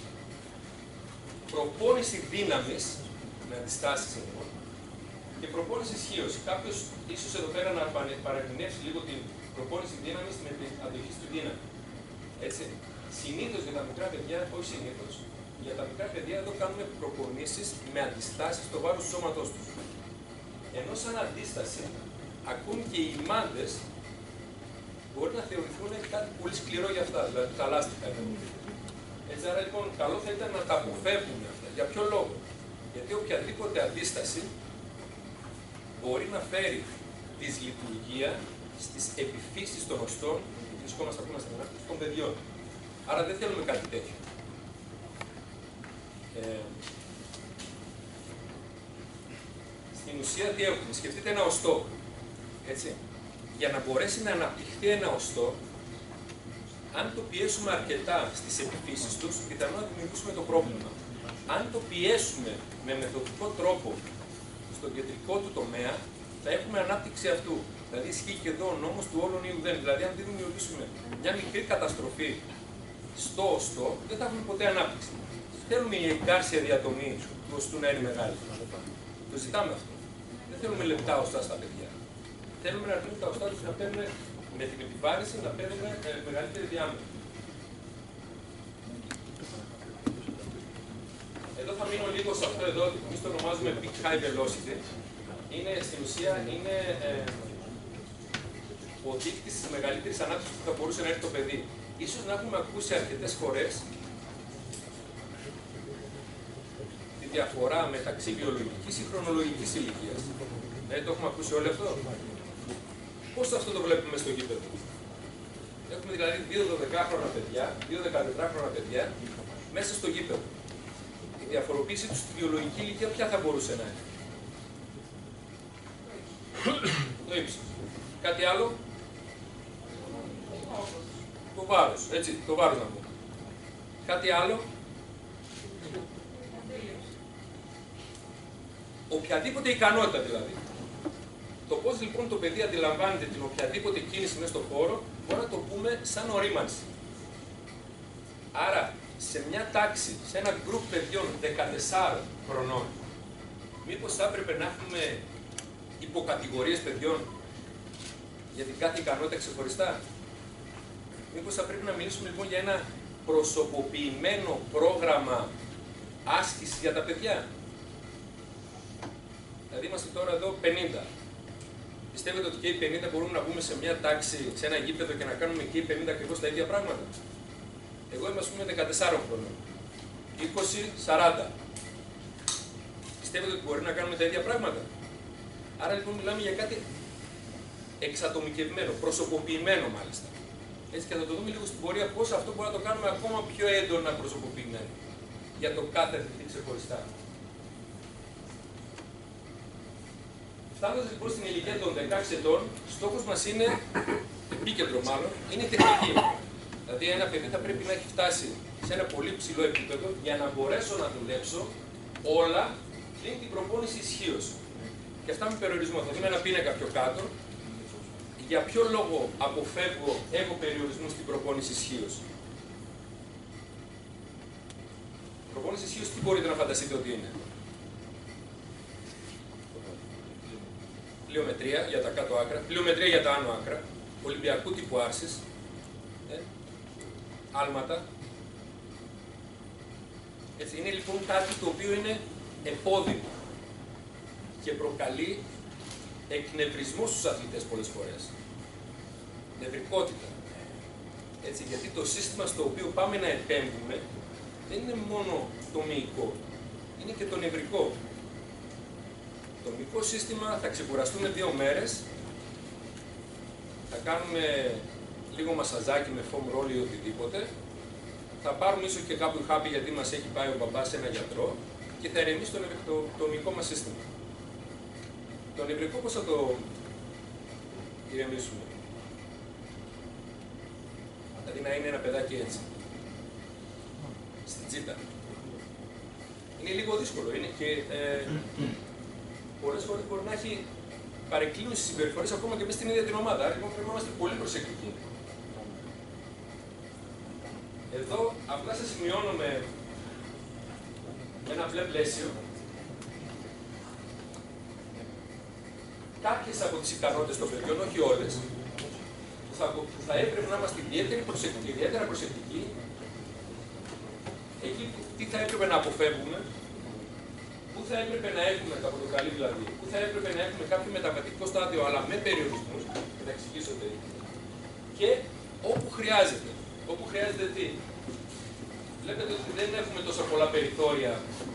προπόνηση δύναμης, με αντιστάσεις λοιπόν, και προπόνηση ισχύως. Κάποιος ίσως εδώ πέρα να παρερμηνεύσει λίγο την προπόνηση δύναμης με την αντοχή στη δύναμη. Έτσι. Συνήθως για τα μικρά παιδιά, όχι συνήθως, για τα μικρά παιδιά εδώ κάνουμε προπονήσεις με αντιστάσεις στο βάρος του σώματός τους. Ενώ σαν αντίσταση, ακόμη και οι μάντες μπορεί να θεωρηθούν κάτι πολύ σκληρό για αυτά, δηλαδή τα λάστιχα. Έτσι, άρα λοιπόν, καλό θα ήταν να τα αποφεύγουμε αυτά. Για ποιο λόγο? Γιατί οποιαδήποτε αντίσταση μπορεί να φέρει δυσλειτουργία στις επιφύσεις των οστών, που βρισκόμαστε ακόμα στην ανάπτυξη των παιδιών. Άρα δεν θέλουμε κάτι τέτοιο. Ε, στην ουσία τι έχουμε? Σκεφτείτε ένα οστό. Έτσι. Για να μπορέσει να αναπτυχθεί ένα οστό, αν το πιέσουμε αρκετά στις επιφύσεις τους, πιθανόν να δημιουργήσουμε το πρόβλημα. Αν το πιέσουμε με μεθοδικό τρόπο στον κεντρικό του τομέα, θα έχουμε ανάπτυξη αυτού. Δηλαδή ισχύει και εδώ ο νόμος του όλων ή ουδέν. Δηλαδή, αν δεν δημιουργήσουμε μια μικρή καταστροφή στο οστό, δεν θα έχουμε ποτέ ανάπτυξη. Θέλουμε η εγκάρσια διατομή του οστού να είναι μεγάλη. Το ζητάμε αυτό. Δεν θέλουμε λεπτά οστά στα παιδιά. Θέλουμε να αρχίσουν τα οστά τους να παίρνουν με την επιβάρηση να παίρνουν ε, μεγαλύτερη διάμετρο. Εδώ θα μείνω λίγο σε αυτό εδώ, εμείς το ονομάζουμε peak high velocity. Είναι, στην ουσία είναι ε, ο δείκτης της μεγαλύτερης ανάπτυξης που θα μπορούσε να έχει το παιδί. Ίσως να έχουμε ακούσει αρκετές φορές τη διαφορά μεταξύ βιολογικής ή χρονολογικής ηλικίας. Ε, το έχουμε ακούσει όλο αυτό. Πώς αυτό το βλέπουμε στο γήπεδο? Έχουμε δηλαδή δύο δωδεκάχρονα παιδιά, δύο δεκατετράχρονα παιδιά μέσα στο γήπεδο. Η διαφοροποίηση τους στη βιολογική ηλικία ποια θα μπορούσε να είναι? Το ύψος. Κάτι άλλο? Το βάρος, έτσι, το βάρος να πούμε. Κάτι άλλο? Οποιαδήποτε ικανότητα δηλαδή. Το πώς λοιπόν το παιδί αντιλαμβάνεται την οποιαδήποτε κίνηση μέσα στον χώρο, μπορεί να το πούμε σαν ορίμανση. Άρα, σε μια τάξη, σε ένα γκρουπ παιδιών δεκατεσσάρων χρονών, μήπως θα έπρεπε να έχουμε υποκατηγορίες παιδιών για την κάθε ικανότητα ξεχωριστά? Μήπως θα πρέπει να μιλήσουμε λοιπόν για ένα προσωποποιημένο πρόγραμμα άσκησης για τα παιδιά? Δηλαδή είμαστε τώρα εδώ πενήντα. Πιστεύετε ότι και οι πενήντα μπορούμε να μπούμε σε μια τάξη, σε ένα γήπεδο και να κάνουμε και οι πενήντα ακριβώς τα ίδια πράγματα? Εγώ είμαι, ας πούμε, δεκατεσσάρων χρονών. είκοσι, σαράντα. Πιστεύετε ότι μπορεί να κάνουμε τα ίδια πράγματα? Άρα λοιπόν μιλάμε για κάτι εξατομικευμένο, προσωποποιημένο μάλιστα. Έτσι, και θα το δούμε λίγο στην πορεία πώς αυτό μπορεί να το κάνουμε ακόμα πιο έντονα προσωποποιημένο για το κάθε αθλητή ξεχωριστά. Φτάνοντας λοιπόν στην ηλικία των δεκαέξι ετών, στόχος μας είναι, επίκεντρο μάλλον, είναι η τεχνική. Δηλαδή ένα παιδί θα πρέπει να έχει φτάσει σε ένα πολύ ψηλό επίπεδο για να μπορέσω να δουλέψω όλα πριν την προπόνηση ισχύως. και αυτά με περιορισμό. Θα δούμε ένα πίνακα πιο κάτω. Για ποιο λόγο αποφεύγω, έχω περιορισμού στην προπόνηση ισχύως. Προπόνηση ισχύως τι μπορείτε να φανταστείτε ότι είναι. Πλειομετρία για τα κάτω άκρα, πλειομετρία για τα άνω άκρα, ολυμπιακού τύπου άρσης, ε, άλματα. Έτσι, είναι λοιπόν κάτι το οποίο είναι επώδυνο και προκαλεί εκνευρισμό στους αθλητές πολλές φορές. Νευρικότητα. Έτσι, γιατί το σύστημα στο οποίο πάμε να επέμβουμε δεν είναι μόνο το μυϊκό, είναι και το νευρικό. Το μυϊκό σύστημα θα ξεκουραστούμε δύο μέρες, θα κάνουμε λίγο μασαζάκι με foam roll ή οτιδήποτε, θα πάρουμε ίσως και κάπου χάπι γιατί μας έχει πάει ο μπαμπάς σε ένα γιατρό και θα ηρεμήσει το, το, το μυϊκό μας σύστημα. Το νευρικό πώς θα το ηρεμήσουμε. Δηλαδή να είναι ένα παιδάκι έτσι, στην τσίτα. Είναι λίγο δύσκολο, είναι και ε, πολλές φορές μπορεί να έχει παρεκκλίνουσεις συμπεριφορές ακόμα και μέσα στην ίδια την ομάδα. Άρα λοιπόν πρέπει να είμαστε πολύ προσεκτικοί. Εδώ απλά σας σημειώνω με ένα μπλε πλαίσιο κάποιες από τις ικανότητες των παιδιών, όχι όλες, που θα, που θα έπρεπε να είμαστε ιδιαίτερα προσεκτικοί, ιδιαίτερα προσεκτικοί, εκεί τι θα έπρεπε να αποφεύγουμε, πού θα έπρεπε να έχουμε, τα πορτοκαλί δηλαδή, πού θα έπρεπε να έχουμε κάποιο μεταβατικό στάδιο, αλλά με περιορισμούς, θα τα εξηγήσω τελικά, και όπου χρειάζεται. Όπου χρειάζεται τι. Βλέπετε ότι δεν έχουμε τόσα πολλά περιθώρια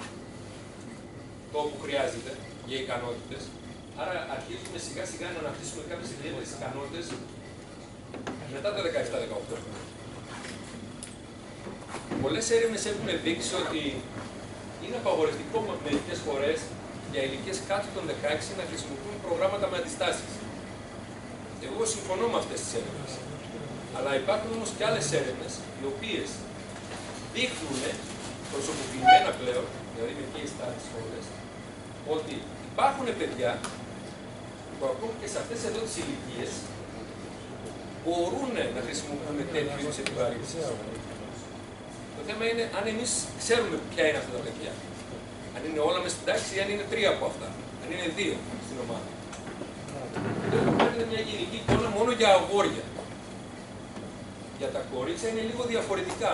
το όπου χρειάζεται για ικανότητες. Άρα αρχίζουμε σιγά σιγά να αναπτύσσουμε κάποιες ιδιαίτερες ικανότητες μετά τα δεκαεπτά δεκαοκτώ. Πολλές έρευνες έχουν δείξει ότι είναι απαγορευτικό μερικές φορές για ηλικίες κάτω των δεκαέξι να χρησιμοποιούν προγράμματα με αντιστάσεις. Εγώ συμφωνώ με αυτές τις έρευνες. Αλλά υπάρχουν όμως και άλλες έρευνες οι οποίες δείχνουν προσωποποιημένα πλέον, δηλαδή με case studies όλες, ότι υπάρχουν παιδιά που ακόμη και σε αυτές εδώ τις ηλικίες μπορούν να χρησιμοποιούν τέτοιου είδους επιβαρύνσεις. Το θέμα είναι αν εμείς ξέρουμε ποια είναι αυτά τα παιδιά. Αν είναι όλα μες στην τάξη ή αν είναι τρία από αυτά. Αν είναι δύο στην ομάδα. Εδώ παίρνετε μια γενική εικόνα μόνο για αγόρια. Για τα κορίτσια είναι λίγο διαφορετικά.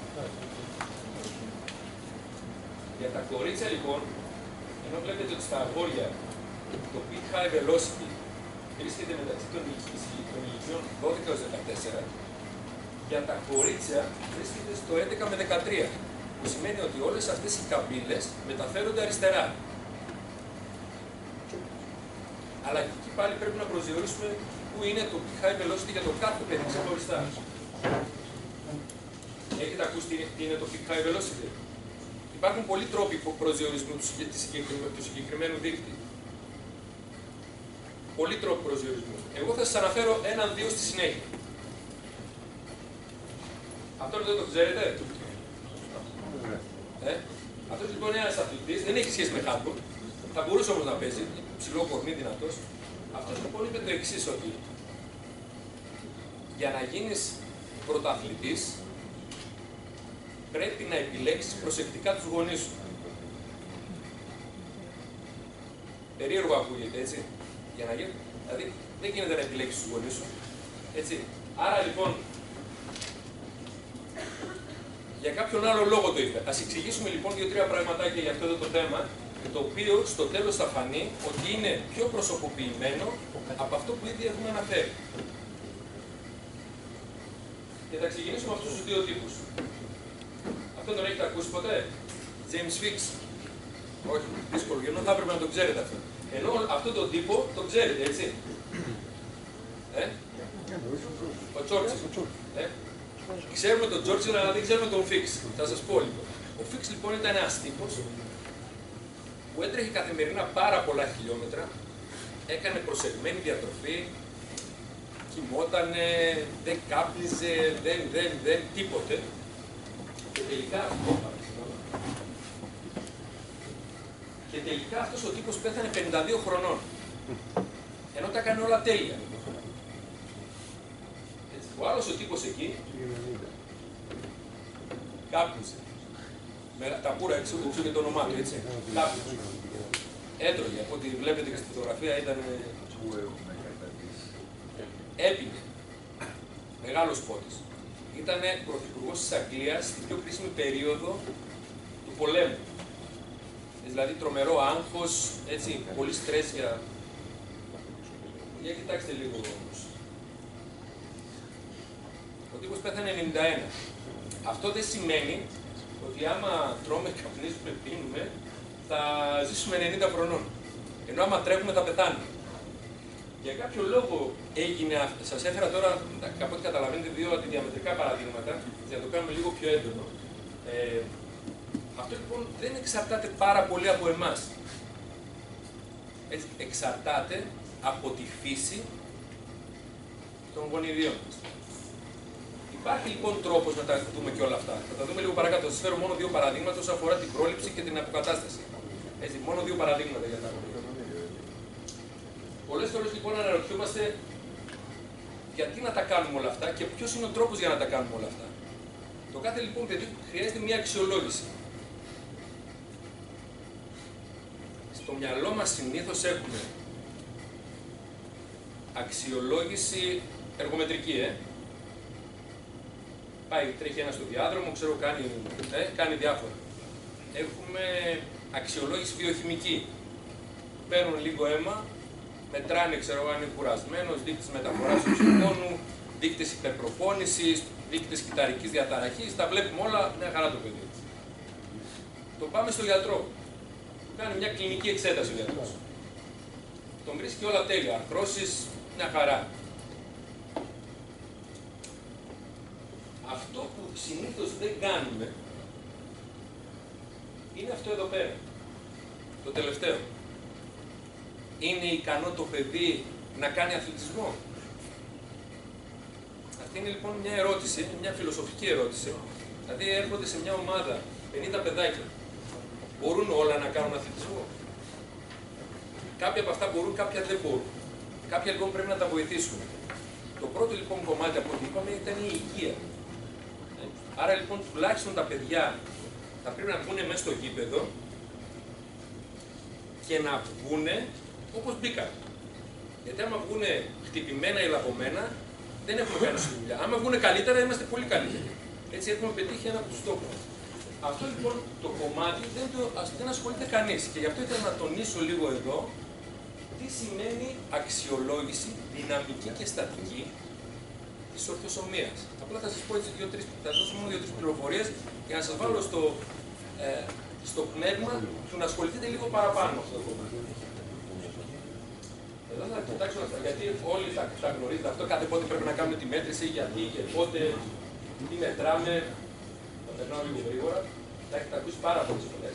Για τα κορίτσια λοιπόν, ενώ βλέπετε ότι στα αγόρια το peak high velocity βρίσκεται μεταξύ των ηλικιών δώδεκα έως δεκατέσσερα, για τα κορίτσια βρίσκεται στο έντεκα με δεκατρία, που σημαίνει ότι όλες αυτές οι καμπύλες μεταφέρονται αριστερά. Αλλά εκεί πάλι πρέπει να προσδιορίσουμε πού είναι το peak high velocity για το κάθε παιδί ξεχωριστά. Έχετε ακούσει τι είναι το peak high velocity? Υπάρχουν πολλοί τρόποι προσδιορισμού του συγκεκριμένου δείκτη. Πολλοί τρόποι προσδιορισμού. Εγώ θα σας αναφέρω έναν-δύο στη συνέχεια. Αυτό δεν το ξέρετε? Ε? Αυτός λοιπόν είναι ένας αθλητής, δεν έχει σχέση με handball. Θα μπορούσε όμως να παίζει, ψηλό κορμί, δυνατός. Αυτός λοιπόν είπε το εξής, ότι για να γίνεις πρωταθλητής πρέπει να επιλέξεις προσεκτικά τους γονείς σου. Περίεργο ακούγεται, έτσι. Για να γίνει, δηλαδή δεν γίνεται να επιλέξεις τους γονείς σου. Έτσι. Άρα λοιπόν, για κάποιον άλλο λόγο το είπε. Ας εξηγήσουμε λοιπόν δύο-τρία πραγματάκια για αυτό εδώ το θέμα, το οποίο στο τέλος θα φανεί ότι είναι πιο προσωποποιημένο από αυτό που ήδη έχουμε αναφέρει. Και θα ξεκινήσουμε αυτούς τους δύο τύπους. Αυτό τον έχετε ακούσει ποτέ? James Fix. Όχι, δύσκολο, γιατί θα έπρεπε να το ξέρετε αυτό. Ενώ αυτόν τον τύπο τον ξέρετε, έτσι. Ε? Ο Churchill. Ε? Ξέρουμε τον Churchill, αλλά δεν ξέρουμε τον Fix. Θα σας πω λοιπόν. Ο Fix λοιπόν ήταν ένας τύπος που έτρεχε καθημερινά πάρα πολλά χιλιόμετρα, έκανε προσεγμένη διατροφή, κοιμότανε, δεν κάπνιζε, δεν, δεν, δεν, τίποτε. Και τελικά αυτό Και τελικά αυτός ο τύπος πέθανε πενήντα δύο χρονών. Ενώ τα έκανε όλα τέλεια. Έτσι. Ο άλλος ο τύπος εκεί κάπνιζε. Με τα πουρα, έξω και το όνομά του, έτσι. Κάπνιζε. Έτρωγε, από ό,τι βλέπετε και στη φωτογραφία ήταν... Έπινε. Μεγάλος πότης. Ήταν πρωθυπουργός της Αγγλίας στην πιο κρίσιμη περίοδο του πολέμου. Δηλαδή τρομερό άγχος, έτσι, πολύ στρες για... Για κοιτάξτε λίγο όμως. Ο τύπος πέθανε ενενήντα ένα. Αυτό δεν σημαίνει ότι άμα τρώμε, καπνίζουμε, πίνουμε, θα ζήσουμε ενενήντα χρονών. Ενώ άμα τρέχουμε θα πεθάνουμε. Για κάποιο λόγο έγινε αυτό. Σας έφερα τώρα, από ό,τι καταλαβαίνετε, δύο αντιδιαμετρικά παραδείγματα, για να το κάνουμε λίγο πιο έντονο. Ε, αυτό λοιπόν δεν εξαρτάται πάρα πολύ από εμάς. Έτσι, εξαρτάται από τη φύση των γονιδίων μας. Υπάρχει λοιπόν τρόπος να τα δούμε και όλα αυτά. Θα τα δούμε λίγο παρακάτω. Θα σας φέρω μόνο δύο παραδείγματα όσον αφορά την πρόληψη και την αποκατάσταση. Έτσι, μόνο δύο παραδείγματα για τα γονίδια. Πολλές φορές λοιπόν αναρωτιόμαστε γιατί να τα κάνουμε όλα αυτά και ποιος είναι ο τρόπος για να τα κάνουμε όλα αυτά. Το κάθε λοιπόν παιδί χρειάζεται μια αξιολόγηση. Στο μυαλό μας συνήθως έχουμε αξιολόγηση εργομετρική, ε. Πάει, τρέχει ένα στο διάδρομο, ξέρω, κάνει, ε, κάνει διάφορα. Έχουμε αξιολόγηση βιοχημική. Παίρνουν λίγο αίμα, μετράνε, ξέρω, αν είναι κουρασμένος, δείκτες μεταφοράς οξυγόνου, δείκτες υπερπροπόνησης, δείκτες κυταρικής διαταραχής, τα βλέπουμε όλα, μια χαρά το παιδί. Το πάμε στο γιατρό. Κάνει μια κλινική εξέταση ο γιατρός. Τον βρίσκει όλα τέλεια, αρθρώσεις, μια χαρά. Αυτό που συνήθως δεν κάνουμε είναι αυτό εδώ πέρα. Το τελευταίο. Είναι ικανό το παιδί να κάνει αθλητισμό? Αυτή είναι λοιπόν μια ερώτηση, μια φιλοσοφική ερώτηση. Δηλαδή έρχονται σε μια ομάδα πενήντα παιδάκια. Μπορούν όλα να κάνουν αθλητισμό? Κάποια από αυτά μπορούν, κάποια δεν μπορούν. Κάποια λοιπόν πρέπει να τα βοηθήσουμε. Το πρώτο λοιπόν κομμάτι από ό,τι είπαμε ήταν η υγεία. Άρα λοιπόν τουλάχιστον τα παιδιά θα πρέπει να βγουν μέσα στο γήπεδο και να βγουν όπως μπήκαν. Γιατί άμα βγουν χτυπημένα ή λαπωμένα, δεν έχουμε κάνει στη δουλειά. Άμα βγουν καλύτερα, είμαστε πολύ καλύτεροι. Έτσι έχουμε πετύχει ένα από τους στόχους. Αυτό λοιπόν το κομμάτι δεν, το, δεν ασχολείται κανείς. Και γι' αυτό ήθελα να τονίσω λίγο εδώ τι σημαίνει αξιολόγηση δυναμική και στατική της ορθοσωμίας. Απλά θα σας πω έτσι δύο-τρεις, θα δώσω μόνο δύο-τρεις πληροφορίες για να σας βάλω στο, ε, στο πνεύμα του να ασχοληθείτε λίγο παραπάνω με αυτό το κομμάτι. Εδώ θα κοιτάξω αυτά, γιατί όλοι θα, θα γνωρίζετε αυτό, κάθε πότε πρέπει να κάνουμε τη μέτρηση, γιατί και πότε, τι μετράμε. Θα περνάω λίγο γρήγορα, θα έχετε ακούσει πάρα πολλές φορές.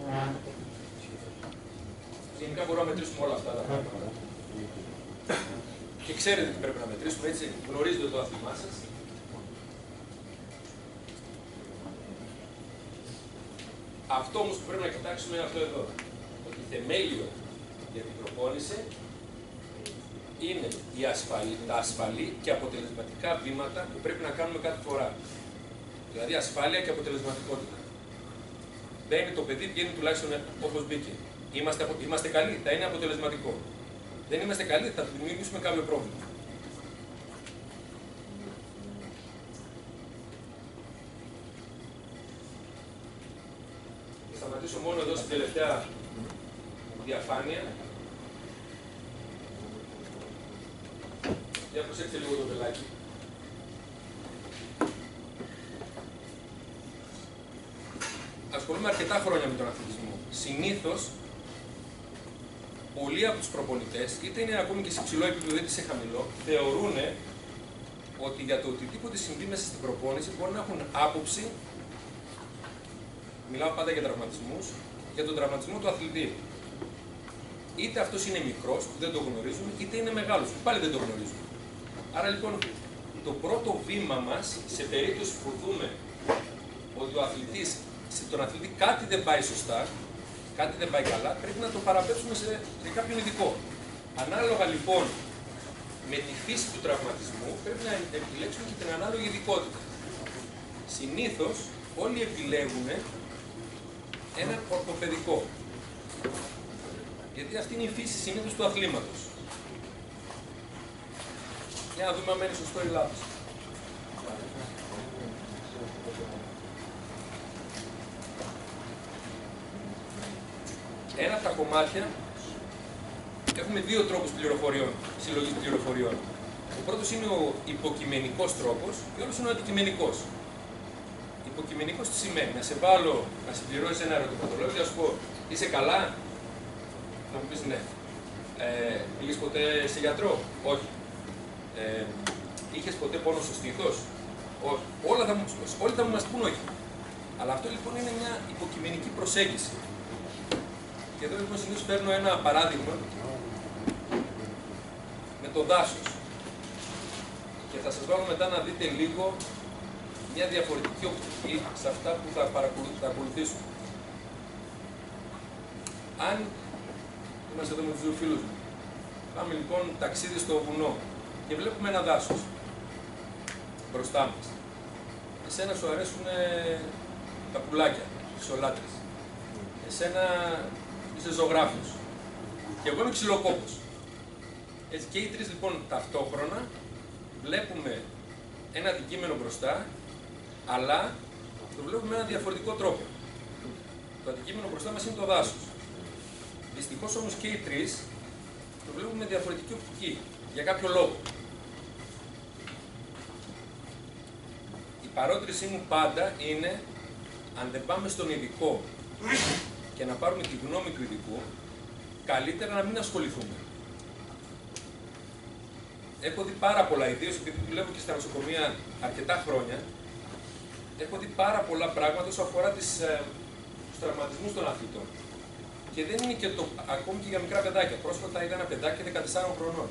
Γενικά μπορούμε να μετρήσουμε όλα αυτά τα πράγματα. Και ξέρετε τι πρέπει να μετρήσουμε, έτσι, γνωρίζετε το άθλημά σας. Αυτό όμως που πρέπει να κοιτάξουμε είναι αυτό εδώ. Ότι θεμέλιο για την προπόνηση είναι η ασφαλή, τα ασφαλή και αποτελεσματικά βήματα που πρέπει να κάνουμε κάθε φορά. Δηλαδή ασφάλεια και αποτελεσματικότητα. Μπαίνει το παιδί, βγαίνει τουλάχιστον όπως μπήκε. Είμαστε, είμαστε καλοί, θα είναι αποτελεσματικό. Δεν είμαστε καλοί, θα του δημιουργήσουμε κάποιο πρόβλημα. Θα σταματήσω μόνο εδώ στην τελευταία διαφάνεια. Για προσέξτε λίγο το πελάκι. Ασχολούμαι αρκετά χρόνια με τον αθλητισμό. Συνήθως, πολλοί από τους προπονητές, είτε είναι ακόμη και σε υψηλό επίπεδο είτε σε χαμηλό, θεωρούν ότι για το οτιδήποτε συμβεί μέσα στην προπόνηση μπορεί να έχουν άποψη, μιλάω πάντα για τραυματισμούς, για τον τραυματισμό του αθλητή. Είτε αυτός είναι μικρός, που δεν το γνωρίζουμε, είτε είναι μεγάλος, που πάλι δεν το γνωρίζουμε. Άρα λοιπόν, το πρώτο βήμα μας, σε περίπτωση που δούμε ότι ο αθλητής, σε τον αθλητή κάτι δεν πάει σωστά, κάτι δεν πάει καλά, πρέπει να το παραπέμψουμε σε, σε κάποιον ειδικό. Ανάλογα λοιπόν με τη φύση του τραυματισμού πρέπει να επιλέξουμε και την ανάλογη ειδικότητα. Συνήθως όλοι επιλέγουν ένα ορθοπαιδικό. Γιατί αυτή είναι η φύση συνήθως του αθλήματος. Για να δούμε αν είναι σωστό ή λάθος. Ένα από τα κομμάτια έχουμε δύο τρόπους πληροφοριών, συλλογής πληροφοριών. Ο πρώτος είναι ο υποκειμενικός τρόπος και ο άλλος είναι ο αντικειμενικός. Υποκειμενικός τι σημαίνει? Να σε βάλω, να συμπληρώσεις ένα ερωτηματολόγιο και να σου πω είσαι καλά? Να μου πεις ναι. Ε, πήγες ποτέ σε γιατρό? Όχι. Ε, είχες ποτέ πόνο στο στήθος? Όχι. Όλα θα μου, όλοι θα μου μας πούν όχι. Αλλά αυτό λοιπόν είναι μια υποκειμενική προσέγγιση. Και εδώ λοιπόν συνήθως παίρνω ένα παράδειγμα με το δάσος. Και θα σας βάλω μετά να δείτε λίγο μια διαφορετική οπτική σε αυτά που θα, θα ακολουθήσουμε. Αν είμαστε εδώ με τους δύο φίλους μου, πάμε λοιπόν ταξίδι στο βουνό και βλέπουμε ένα δάσος μπροστά μας. Εσένα σου αρέσουν τα πουλάκια, τις ολάτρες. Εσένα είσαι ζωγράφος. Και εγώ είμαι ξυλοκόπος. Έτσι και οι τρεις λοιπόν ταυτόχρονα βλέπουμε ένα αντικείμενο μπροστά, αλλά το βλέπουμε με έναν διαφορετικό τρόπο. Το αντικείμενο μπροστά μας είναι το δάσος. Δυστυχώς όμως και οι τρεις το βλέπουμε με διαφορετική οπτική, για κάποιο λόγο. Η παρότρινσή μου πάντα είναι, αν δεν πάμε στον ειδικό και να πάρουμε τη γνώμη του ειδικού, καλύτερα να μην ασχοληθούμε. Έχω δει πάρα πολλά, ιδίως επειδή δουλεύω και στα νοσοκομεία αρκετά χρόνια, έχω δει πάρα πολλά πράγματα όσο αφορά τις, ε, τους τραυματισμούς των αθλητών. Και δεν είναι και το, ακόμη και για μικρά παιδάκια. Πρόσφατα είδα ένα παιδάκι δεκατεσσάρων χρονών.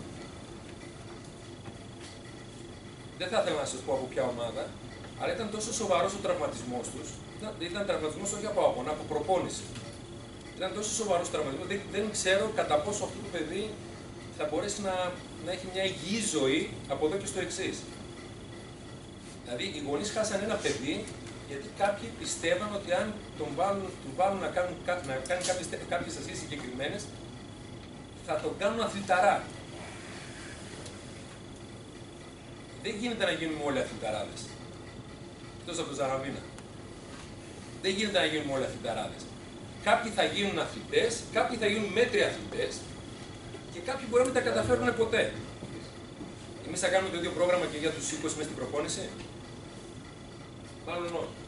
Δεν θα ήθελα να σας πω από ποια ομάδα, αλλά ήταν τόσο σοβαρός ο τραυματισμός τους. Ήταν, ήταν τραυματισμός όχι από αγώνα, από προπόνηση. Ήταν τόσο σοβαρός τραυματισμός, δεν, δεν ξέρω κατά πόσο αυτό το παιδί θα μπορέσει να, να έχει μια υγιή ζωή από εδώ και στο εξής. Δηλαδή, οι γονείς χάσαν ένα παιδί γιατί κάποιοι πιστεύαν ότι αν τον βάλουν, τον βάλουν να, κάνουν, να κάνει κάποιες, κάποιες ασκήσεις συγκεκριμένες, θα τον κάνουν αθληταρά. Δεν γίνεται να γίνουμε όλοι αθληταράδες. Εκτός από τον Ζαραβίνα. Δεν γίνεται να γίνουμε όλοι αθληταράδες. Κάποιοι θα γίνουν αθλητές, κάποιοι θα γίνουν μέτριοι αθλητές και κάποιοι μπορεί να μην τα καταφέρουν ποτέ. Εμείς θα κάνουμε το ίδιο πρόγραμμα και για τους είκοσι μέσα στην προπόνηση. Μάλλον όχι.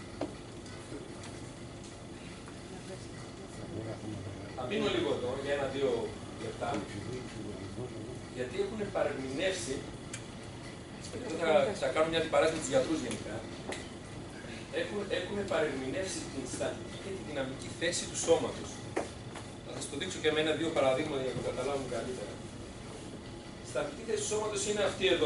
Θα μείνω λίγο εδώ για ένα-δύο λεπτά, γιατί έχουν παρεμηνεύσει, εδώ θα, θα κάνω μια αντιπαράσταση με τους γιατρούς γενικά, έχουν, έχουν παρεμηνεύσει την στατική και τη δυναμική θέση του σώματος. Θα σας το δείξω και με ένα-δύο παραδείγματα για να το καταλάβουν καλύτερα. Η στατική θέση του σώματος είναι αυτή εδώ.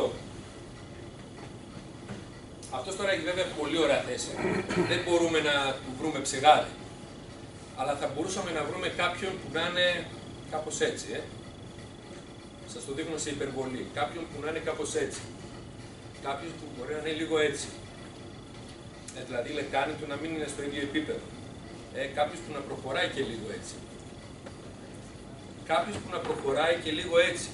Αυτός τώρα έχει βέβαια πολύ ωραία θέση. Δεν μπορούμε να του βρούμε ψεγάδι. Αλλά θα μπορούσαμε να βρούμε κάποιον που να είναι κάπως έτσι. Ε. Σας το δείχνω σε υπερβολή. Κάποιον που να είναι κάπως έτσι. Κάποιος που μπορεί να είναι λίγο έτσι. Ε, δηλαδή η λεκάνη του να μην είναι στο ίδιο επίπεδο. Ε, κάποιος που να προχωράει και λίγο έτσι. Κάποιος που να προχωράει και λίγο έτσι.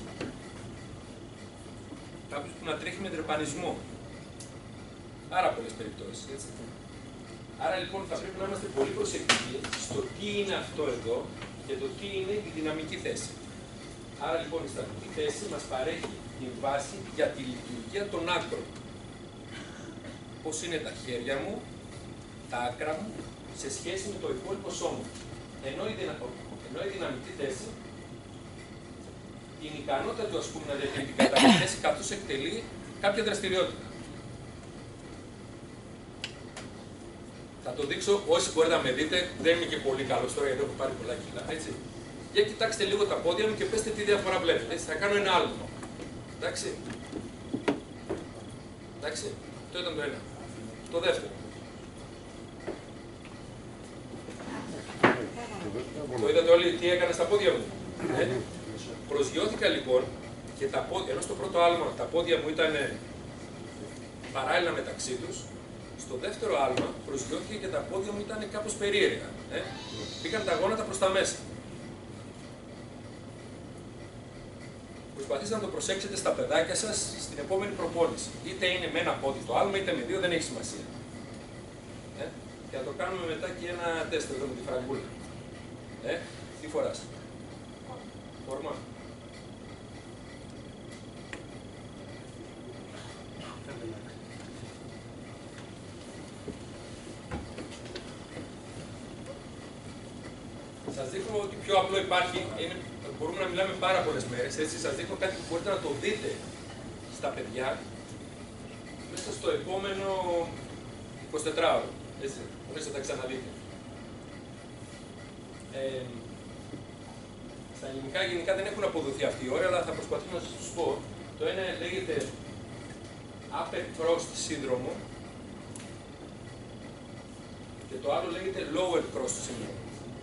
Κάποιος που να τρέχει με τρεπανισμό. Πάρα πολλές περιπτώσεις, έτσι. Άρα λοιπόν θα πρέπει να είμαστε πολύ προσεκτικοί στο τι είναι αυτό εδώ και το τι είναι η δυναμική θέση. Άρα λοιπόν η στατική θέση μας παρέχει την βάση για τη λειτουργία των άκρων. Πώς είναι τα χέρια μου, τα άκρα μου, σε σχέση με το υπόλοιπο σώμα. Ενώ η, δυνα... Ενώ η δυναμική θέση, την ικανότητα του ας πούμε να διατηρεί την κατάλληλη θέση καθώς εκτελεί κάποια δραστηριότητα. Θα το δείξω, όσοι μπορείτε να με δείτε, δεν είμαι και πολύ καλός τώρα γιατί έχω πάρει πολλά κιλά, έτσι. Για κοιτάξτε λίγο τα πόδια μου και πέστε τι διαφορά βλέπετε, έτσι. Θα κάνω ένα άλλο. Εντάξει. Εντάξει. Αυτό ήταν το ένα. Το δεύτερο. Το είδατε όλοι τι έκανα στα πόδια μου. Ε? Προσγειώθηκα λοιπόν και τα πόδια, ενώ στο πρώτο άλμα τα πόδια μου ήταν παράλληλα μεταξύ τους, στο δεύτερο άλμα προσγειώθηκε και τα πόδια μου ήταν κάπως περίεργα. Ε? Πήγαν τα γόνατα προς τα μέσα. Προσπαθήστε να το προσέξετε στα παιδάκια σας στην επόμενη προπόνηση. Είτε είναι με ένα πόδι το άλμα, είτε με δύο, δεν έχει σημασία. Ε? Και να το κάνουμε μετά και ένα τεστ εδώ με τη φραγκούλα. Ε? Τι φοράς? Φόρμα. Σας δείχνω ότι πιο απλό υπάρχει, είναι, μπορούμε να μιλάμε πάρα πολλές μέρες, έτσι σας δείχνω κάτι που μπορείτε να το δείτε στα παιδιά μέσα στο επόμενο εικοσιτετράωρο, έτσι, μπορείτε να τα ξαναδείτε. Ε, στα ελληνικά γενικά δεν έχουν αποδοθεί αυτή η ώρα, αλλά θα προσπαθήσω να σας πω. Το ένα λέγεται upper cross syndrome και το άλλο λέγεται lower cross syndrome.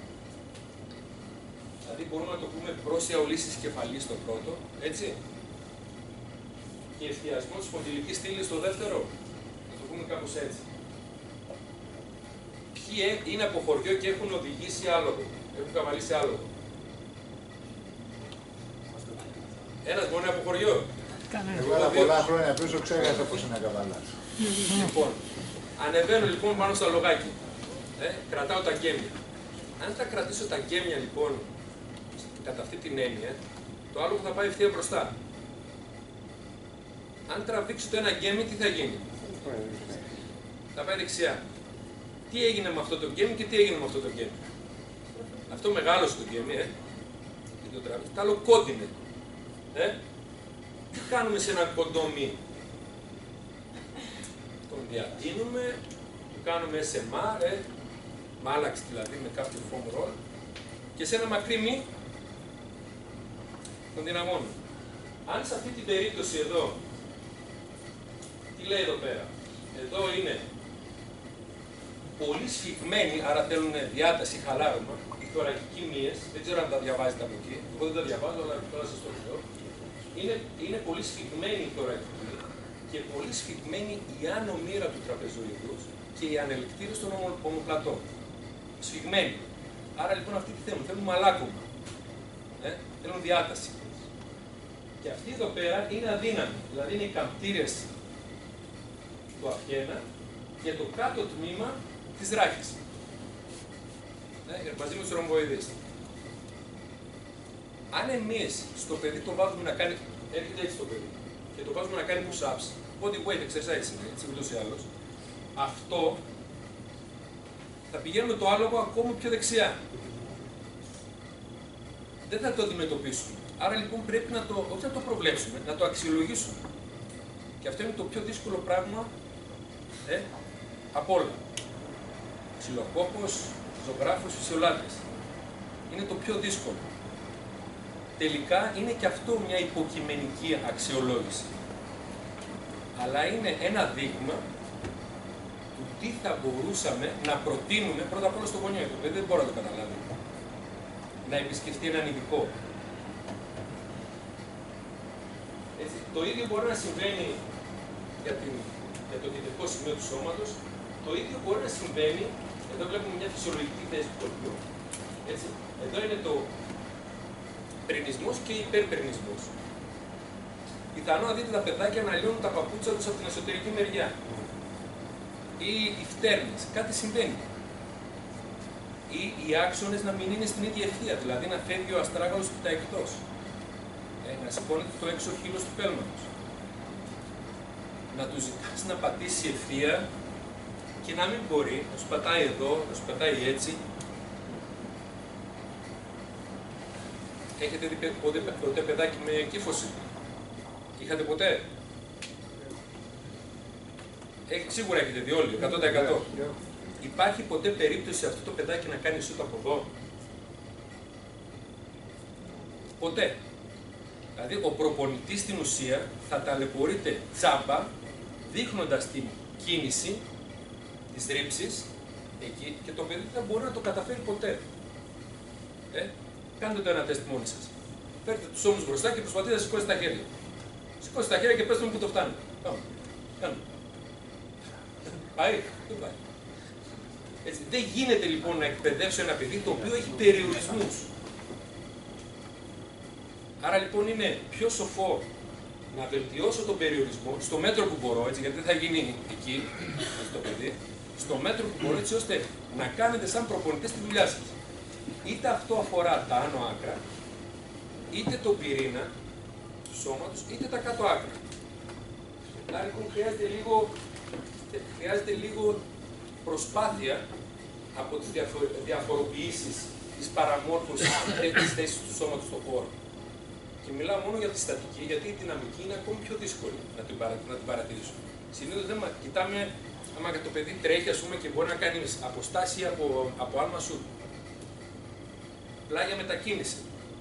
Δηλαδή μπορούμε να το πούμε πρόσια ολίσθης κεφαλής στο πρώτο, έτσι. Και εστιασμό της σπονδυλικής στήλης στο δεύτερο, να το πούμε κάπως έτσι. Ποιοι είναι από χωριό και έχουν οδηγήσει άλογο, έχουν καβαλήσει άλογο? Ένας μόνο από χωριό. Εγώ τα πολλά χρόνια πίσω ξέχασα πώς είναι να καβαλάς. Λοιπόν, ανεβαίνω λοιπόν πάνω στο αλογάκι. Ε, κρατάω τα γκέμια. Αν θα κρατήσω τα γκέμια λοιπόν κατά αυτή την έννοια, το άλογο θα πάει ευθεία μπροστά. Αν τραβήξω το ένα γκέμι, τι θα γίνει? Θα πάει δεξιά. Τι έγινε με αυτό το γκέμι και τι έγινε με αυτό το γκέμι? Αυτό μεγάλωσε το γκέμι, ε. Και το τραβήξω. Το άλλο κόντινε. Ε. Τι κάνουμε σε ένα κοντό μη? Τον διατείνουμε, το κάνουμε ες εμ αρ, ε. μάλαξη δηλαδή με κάποιο foam roll, και σε ένα μακρύ μη τον δυναμώνουμε. Αν σε αυτή την περίπτωση εδώ, τι λέει εδώ πέρα? Εδώ είναι πολύ σφιγμένοι, άρα θέλουν διάταση, χαλάρωμα, οι θωρακικοί μύες, δεν ξέρω αν τα διαβάζετε από εκεί, εγώ δεν τα διαβάζω, αλλά τώρα σας το λέω. Είναι, είναι πολύ σφιγμένοι οι θωρακικοί και πολύ σφιγμένη η άνω μοίρα του τραπεζοειδούς και οι ανελικτήρες των ομοπλατών. Σφιγμένοι. Άρα λοιπόν αυτοί τι θέλουν? Θέλουν μαλάκωμα. Ε? Θέλουν διάταση. Και αυτή εδώ πέρα είναι αδύναμη. Δηλαδή είναι οι καμπτήρες του αυχένα και το κάτω τμήμα της ράχης. Ε? Μαζί με τους ρομποειδείς. Αν εμείς στο παιδί το βάζουμε να κάνει, έρχεται έτσι το παιδί, και το βάζουμε να κάνει push-ups, body weight exercise είναι, έτσι ούτως ή άλλως, αυτό θα πηγαίνουμε το άλογο ακόμα πιο δεξιά. Δεν θα το αντιμετωπίσουμε. Άρα λοιπόν πρέπει να το, όχι να το προβλέψουμε, να το αξιολογήσουμε. Και αυτό είναι το πιο δύσκολο πράγμα ε, από όλα. Ξυλοκόπος, ζωγράφος, φυσιολάτρης. Είναι το πιο δύσκολο. Τελικά είναι και αυτό μια υποκειμενική αξιολόγηση. Αλλά είναι ένα δείγμα του τι θα μπορούσαμε να προτείνουμε πρώτα απ' όλα στο γονιό. Το παιδί δεν μπορεί να το καταλάβει. Να επισκεφτεί έναν ειδικό. Έτσι, το ίδιο μπορεί να συμβαίνει για, την, για το δυτικό σημείο του σώματος. Το ίδιο μπορεί να συμβαίνει, εδώ βλέπουμε μια φυσιολογική θέση του κορμιού. Έτσι, εδώ είναι το πρινισμός και υπερπρινισμός. Πιθανό να δείτε τα παιδάκια να λιώνουν τα παπούτσα τους από την εσωτερική μεριά. Ή οι φτέρνες, κάτι συμβαίνει. Ή οι άξονες να μην είναι στην ίδια ευθεία, δηλαδή να φεύγει ο αστράγαλος του τα εκτός. Ε, να σηκώνεται το έξω χείλος του πέλματος. Να του ζητάς να πατήσει ευθεία και να μην μπορεί, να σου πατάει εδώ, να σου πατάει έτσι. Έχετε δει ποτέ, ποτέ παιδάκι με κύφωση? Είχατε ποτέ? Έχει, σίγουρα έχετε δει όλοι, εκατό τοις εκατό. Υπάρχει ποτέ περίπτωση αυτό το παιδάκι να κάνει σούτ από εδώ? Ποτέ. Δηλαδή ο προπονητής στην ουσία θα ταλαιπωρείται τσάμπα, δείχνοντας την κίνηση της ρήψης εκεί, και το παιδί δεν θα μπορεί να το καταφέρει ποτέ. Ε, κάντε το ένα τεστ μόνοι σας. φέρτε τους ώμους μπροστά και προσπαθείτε να σηκώσετε τα χέρια. Σηκώστε τα χέρια και πέστε μου που το φτάνει. Πάμε. Κάνουμε. Πάει. Δεν πάει. Έτσι. Δεν γίνεται λοιπόν να εκπαιδεύσω ένα παιδί το οποίο έχει περιορισμούς. Άρα λοιπόν είναι πιο σοφό να βελτιώσω τον περιορισμό στο μέτρο που μπορώ, έτσι, γιατί δεν θα γίνει εκεί το παιδί, στο μέτρο που μπορώ, έτσι ώστε να κάνετε σαν προπονητές τη δουλειά σας. Είτε αυτό αφορά τα άνω άκρα, είτε τον πυρήνα του σώματος, είτε τα κάτω άκρα. Άρα λοιπόν χρειάζεται λίγο, χρειάζεται λίγο προσπάθεια από τις διαφοροποιήσεις της παραμόρφωσης της θέσης του σώματος στον χώρο. Και μιλάω μόνο για τη στατική, γιατί η δυναμική είναι ακόμη πιο δύσκολη να την, παρα, να την παρατηρήσω. Συνήθως δεν κοιτάμε, άμα το παιδί τρέχει ας πούμε, και μπορεί να κάνει αποστάση από, από άλμα σου. Πλάγια μετακίνηση.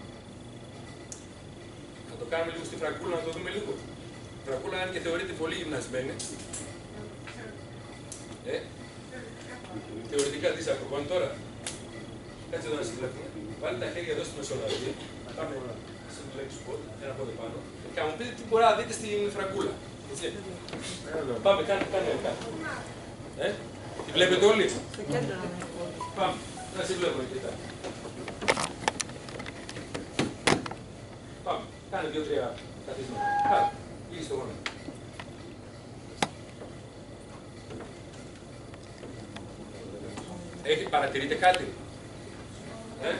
Να το κάνουμε λίγο στη φραγκούλα, να το δούμε λίγο. Η φραγκούλα, αν και θεωρείται πολύ γυμνασμένη. Ε, θεωρητικά τι σε ακροπώνει τώρα. Κάτσε εδώ να συλλέξουμε. Βάλτε τα χέρια εδώ στη μεσολαβή. Πάμε σε το λέξη spot, ένα πόδι πάνω. Και να μου πείτε τι μπορεί να δείτε στην φραγκούλα. Έτσι. Πάμε, κάνε, κάνε, κάνε. Ε, τη βλέπετε όλοι. Πάμε, να σε βλέπω, κοιτά. Πάμε, κάνε δύο-τρία καθίσματα. Πάμε, λίγη στο γόνατο. Έχει, παρατηρείτε κάτι. Ε?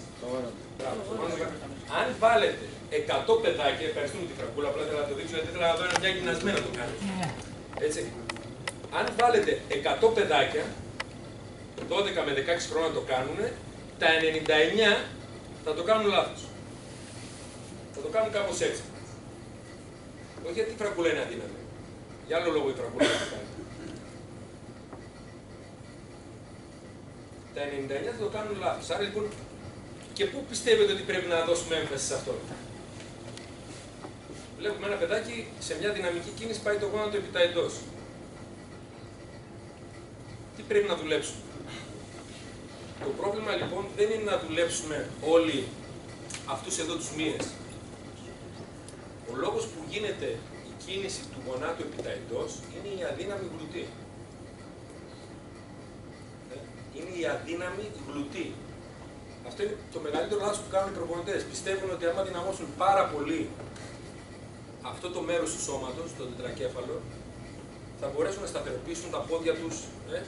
Αν βάλετε εκατό παιδάκια, ευχαριστούμε τη φραγκούλα, απλά θέλω να το δείξω, γιατί θέλω να δω ένα μια γυμνασμένα το κάνει. Έτσι. Αν βάλετε εκατό παιδάκια, δώδεκα με δεκαέξι χρόνια το κάνουν, τα ενενήντα εννιά θα το κάνουν λάθος. Θα το κάνουν κάπως έτσι. Όχι γιατί η φραγκούλα είναι αδύναμη. Για άλλο λόγο η φραγκούλα θα το κάνει. Τα ενενήντα εννιά θα το κάνουν λάθος. Άρα λοιπόν, και πού πιστεύετε ότι πρέπει να δώσουμε έμφαση σε αυτό. Βλέπουμε ένα παιδάκι σε μια δυναμική κίνηση πάει το γόνατο επί τα εντός. Τι πρέπει να δουλέψουμε. Το πρόβλημα λοιπόν δεν είναι να δουλέψουμε όλοι αυτούς εδώ τους μύες. Ο λόγος που γίνεται η κίνηση του γονάτου επί τα εντός είναι η αδύναμη γλουτή. Είναι η αδύναμη γλουτή. Αυτό είναι το μεγαλύτερο λάθος που κάνουν οι προπονητές. Πιστεύουν ότι άμα δυναμώσουν πάρα πολύ αυτό το μέρος του σώματος, το τετρακέφαλο, θα μπορέσουν να σταθεροποιήσουν τα πόδια τους. Ε?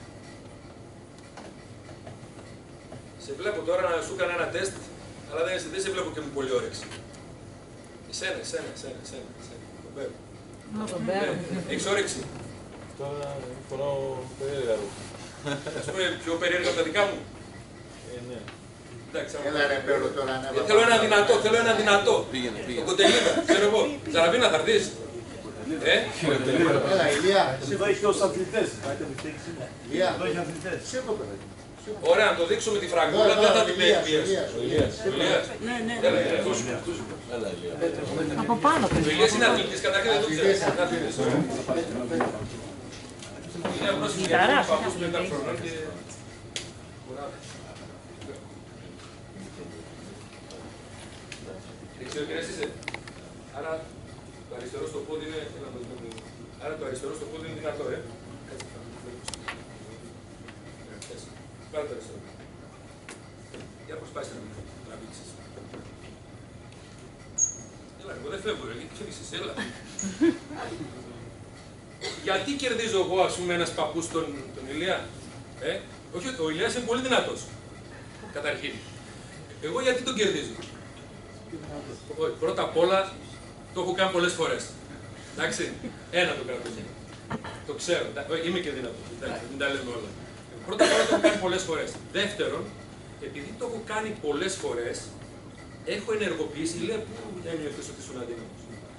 Σε βλέπω τώρα να σου έκανα ένα τεστ, αλλά δεν, δεν σε βλέπω και με πολύ όρεξη. Εσένα, εσένα, εσένα, εσένα, εσένα. Τον παίρνω. Να τον παίρνω. Έχεις όρεξη. Τώρα φοράω περίεργα. Ας πούμε πιο περίεργα από τα δικά μου. Ε, ναι. Εντάξει, Έλα ρε Πέλο τώρα να θέλω ένα δυνατό, θέλω ένα δυνατό. Πήγαινε, Το πήγαινε. κοντελίδα, ξέρω εγώ. Ζαραβίνα θα έρθεις. Ε, Έλα Ηλία, Εδώ έχει ως αθλητές. Ηλία, Εδώ έχει αθλητές. σήκω παιδάκι. ωραία, να το δείξω με τη φραγκούλα, δεν θα την Ηλίας, πιέσω. Ηλίας. Ηλίας. Ναι, ναι. Έλα, Ηλίας. Έλα, Ηλία. Από πάνω Ο πες. Ηλίας είναι αθλητής, καταρχήν δεν το ξέρεις. Να δεις. Είναι απλώς η Γιταράς, παππούς είναι πέντε αθλητής. χρονών και... Δεξιόκυρας είσαι. Άρα το αριστερό στο πόδι είναι... Άρα το αριστερό στο πόδι είναι δυνατό, ε. Έτσι. Έτσι. Πάρε το αριστερό. Για προσπάθησε να μην τραβήξεις. Έλα, εγώ δεν φεύγω, ρε, γιατί φεύγεις εσύ, έλα. Γιατί κερδίζω εγώ, ας πούμε, ένας παππούς τον, τον Ηλία. Ε? Όχι, ο Ηλίας είναι πολύ δυνατός. Καταρχήν. Εγώ γιατί τον κερδίζω. Όχι, πρώτα απ' όλα το έχω κάνει πολλές φορές. Εντάξει, ένα το κρατώ. Το ξέρω, είμαι και δυνατός. Εντάξει, μην τα λέμε όλα. Πρώτα απ' όλα το έχω κάνει πολλές φορές. Δεύτερον, επειδή το έχω κάνει πολλές φορές, έχω ενεργοποιήσει. Λέει, πού ένιωθες ότι ήσουν αδύναμος.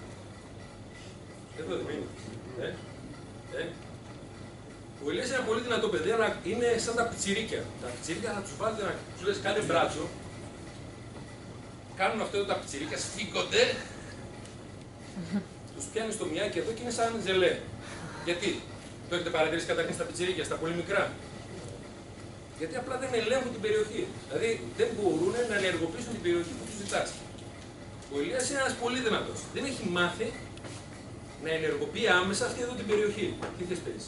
Εδώ δεν είναι. Ε? Ε? Ο Ηλίας είναι ένα πολύ δυνατό παιδί, αλλά είναι σαν τα πιτσιρίκια. Τα πιτσιρίκια θα τους βάλετε να τους λες κάντε μπράτσο. Κάνουν αυτό εδώ τα πιτσιρίκια, σφίγγονται. Τους πιάνεις το μιάκι εδώ και είναι σαν ζελέ. Γιατί? Το έχετε παρατηρήσει καταρχήν στα πιτσιρίκια, στα πολύ μικρά. Γιατί απλά δεν ελέγχουν την περιοχή. Δηλαδή δεν μπορούν να ενεργοποιήσουν την περιοχή που τους ζητάς. Ο Ο Ηλίας είναι ένας πολύ δυνατός. Δεν έχει μάθει να ενεργοποιεί άμεσα αυτή εδώ την περιοχή. Τι θες πες.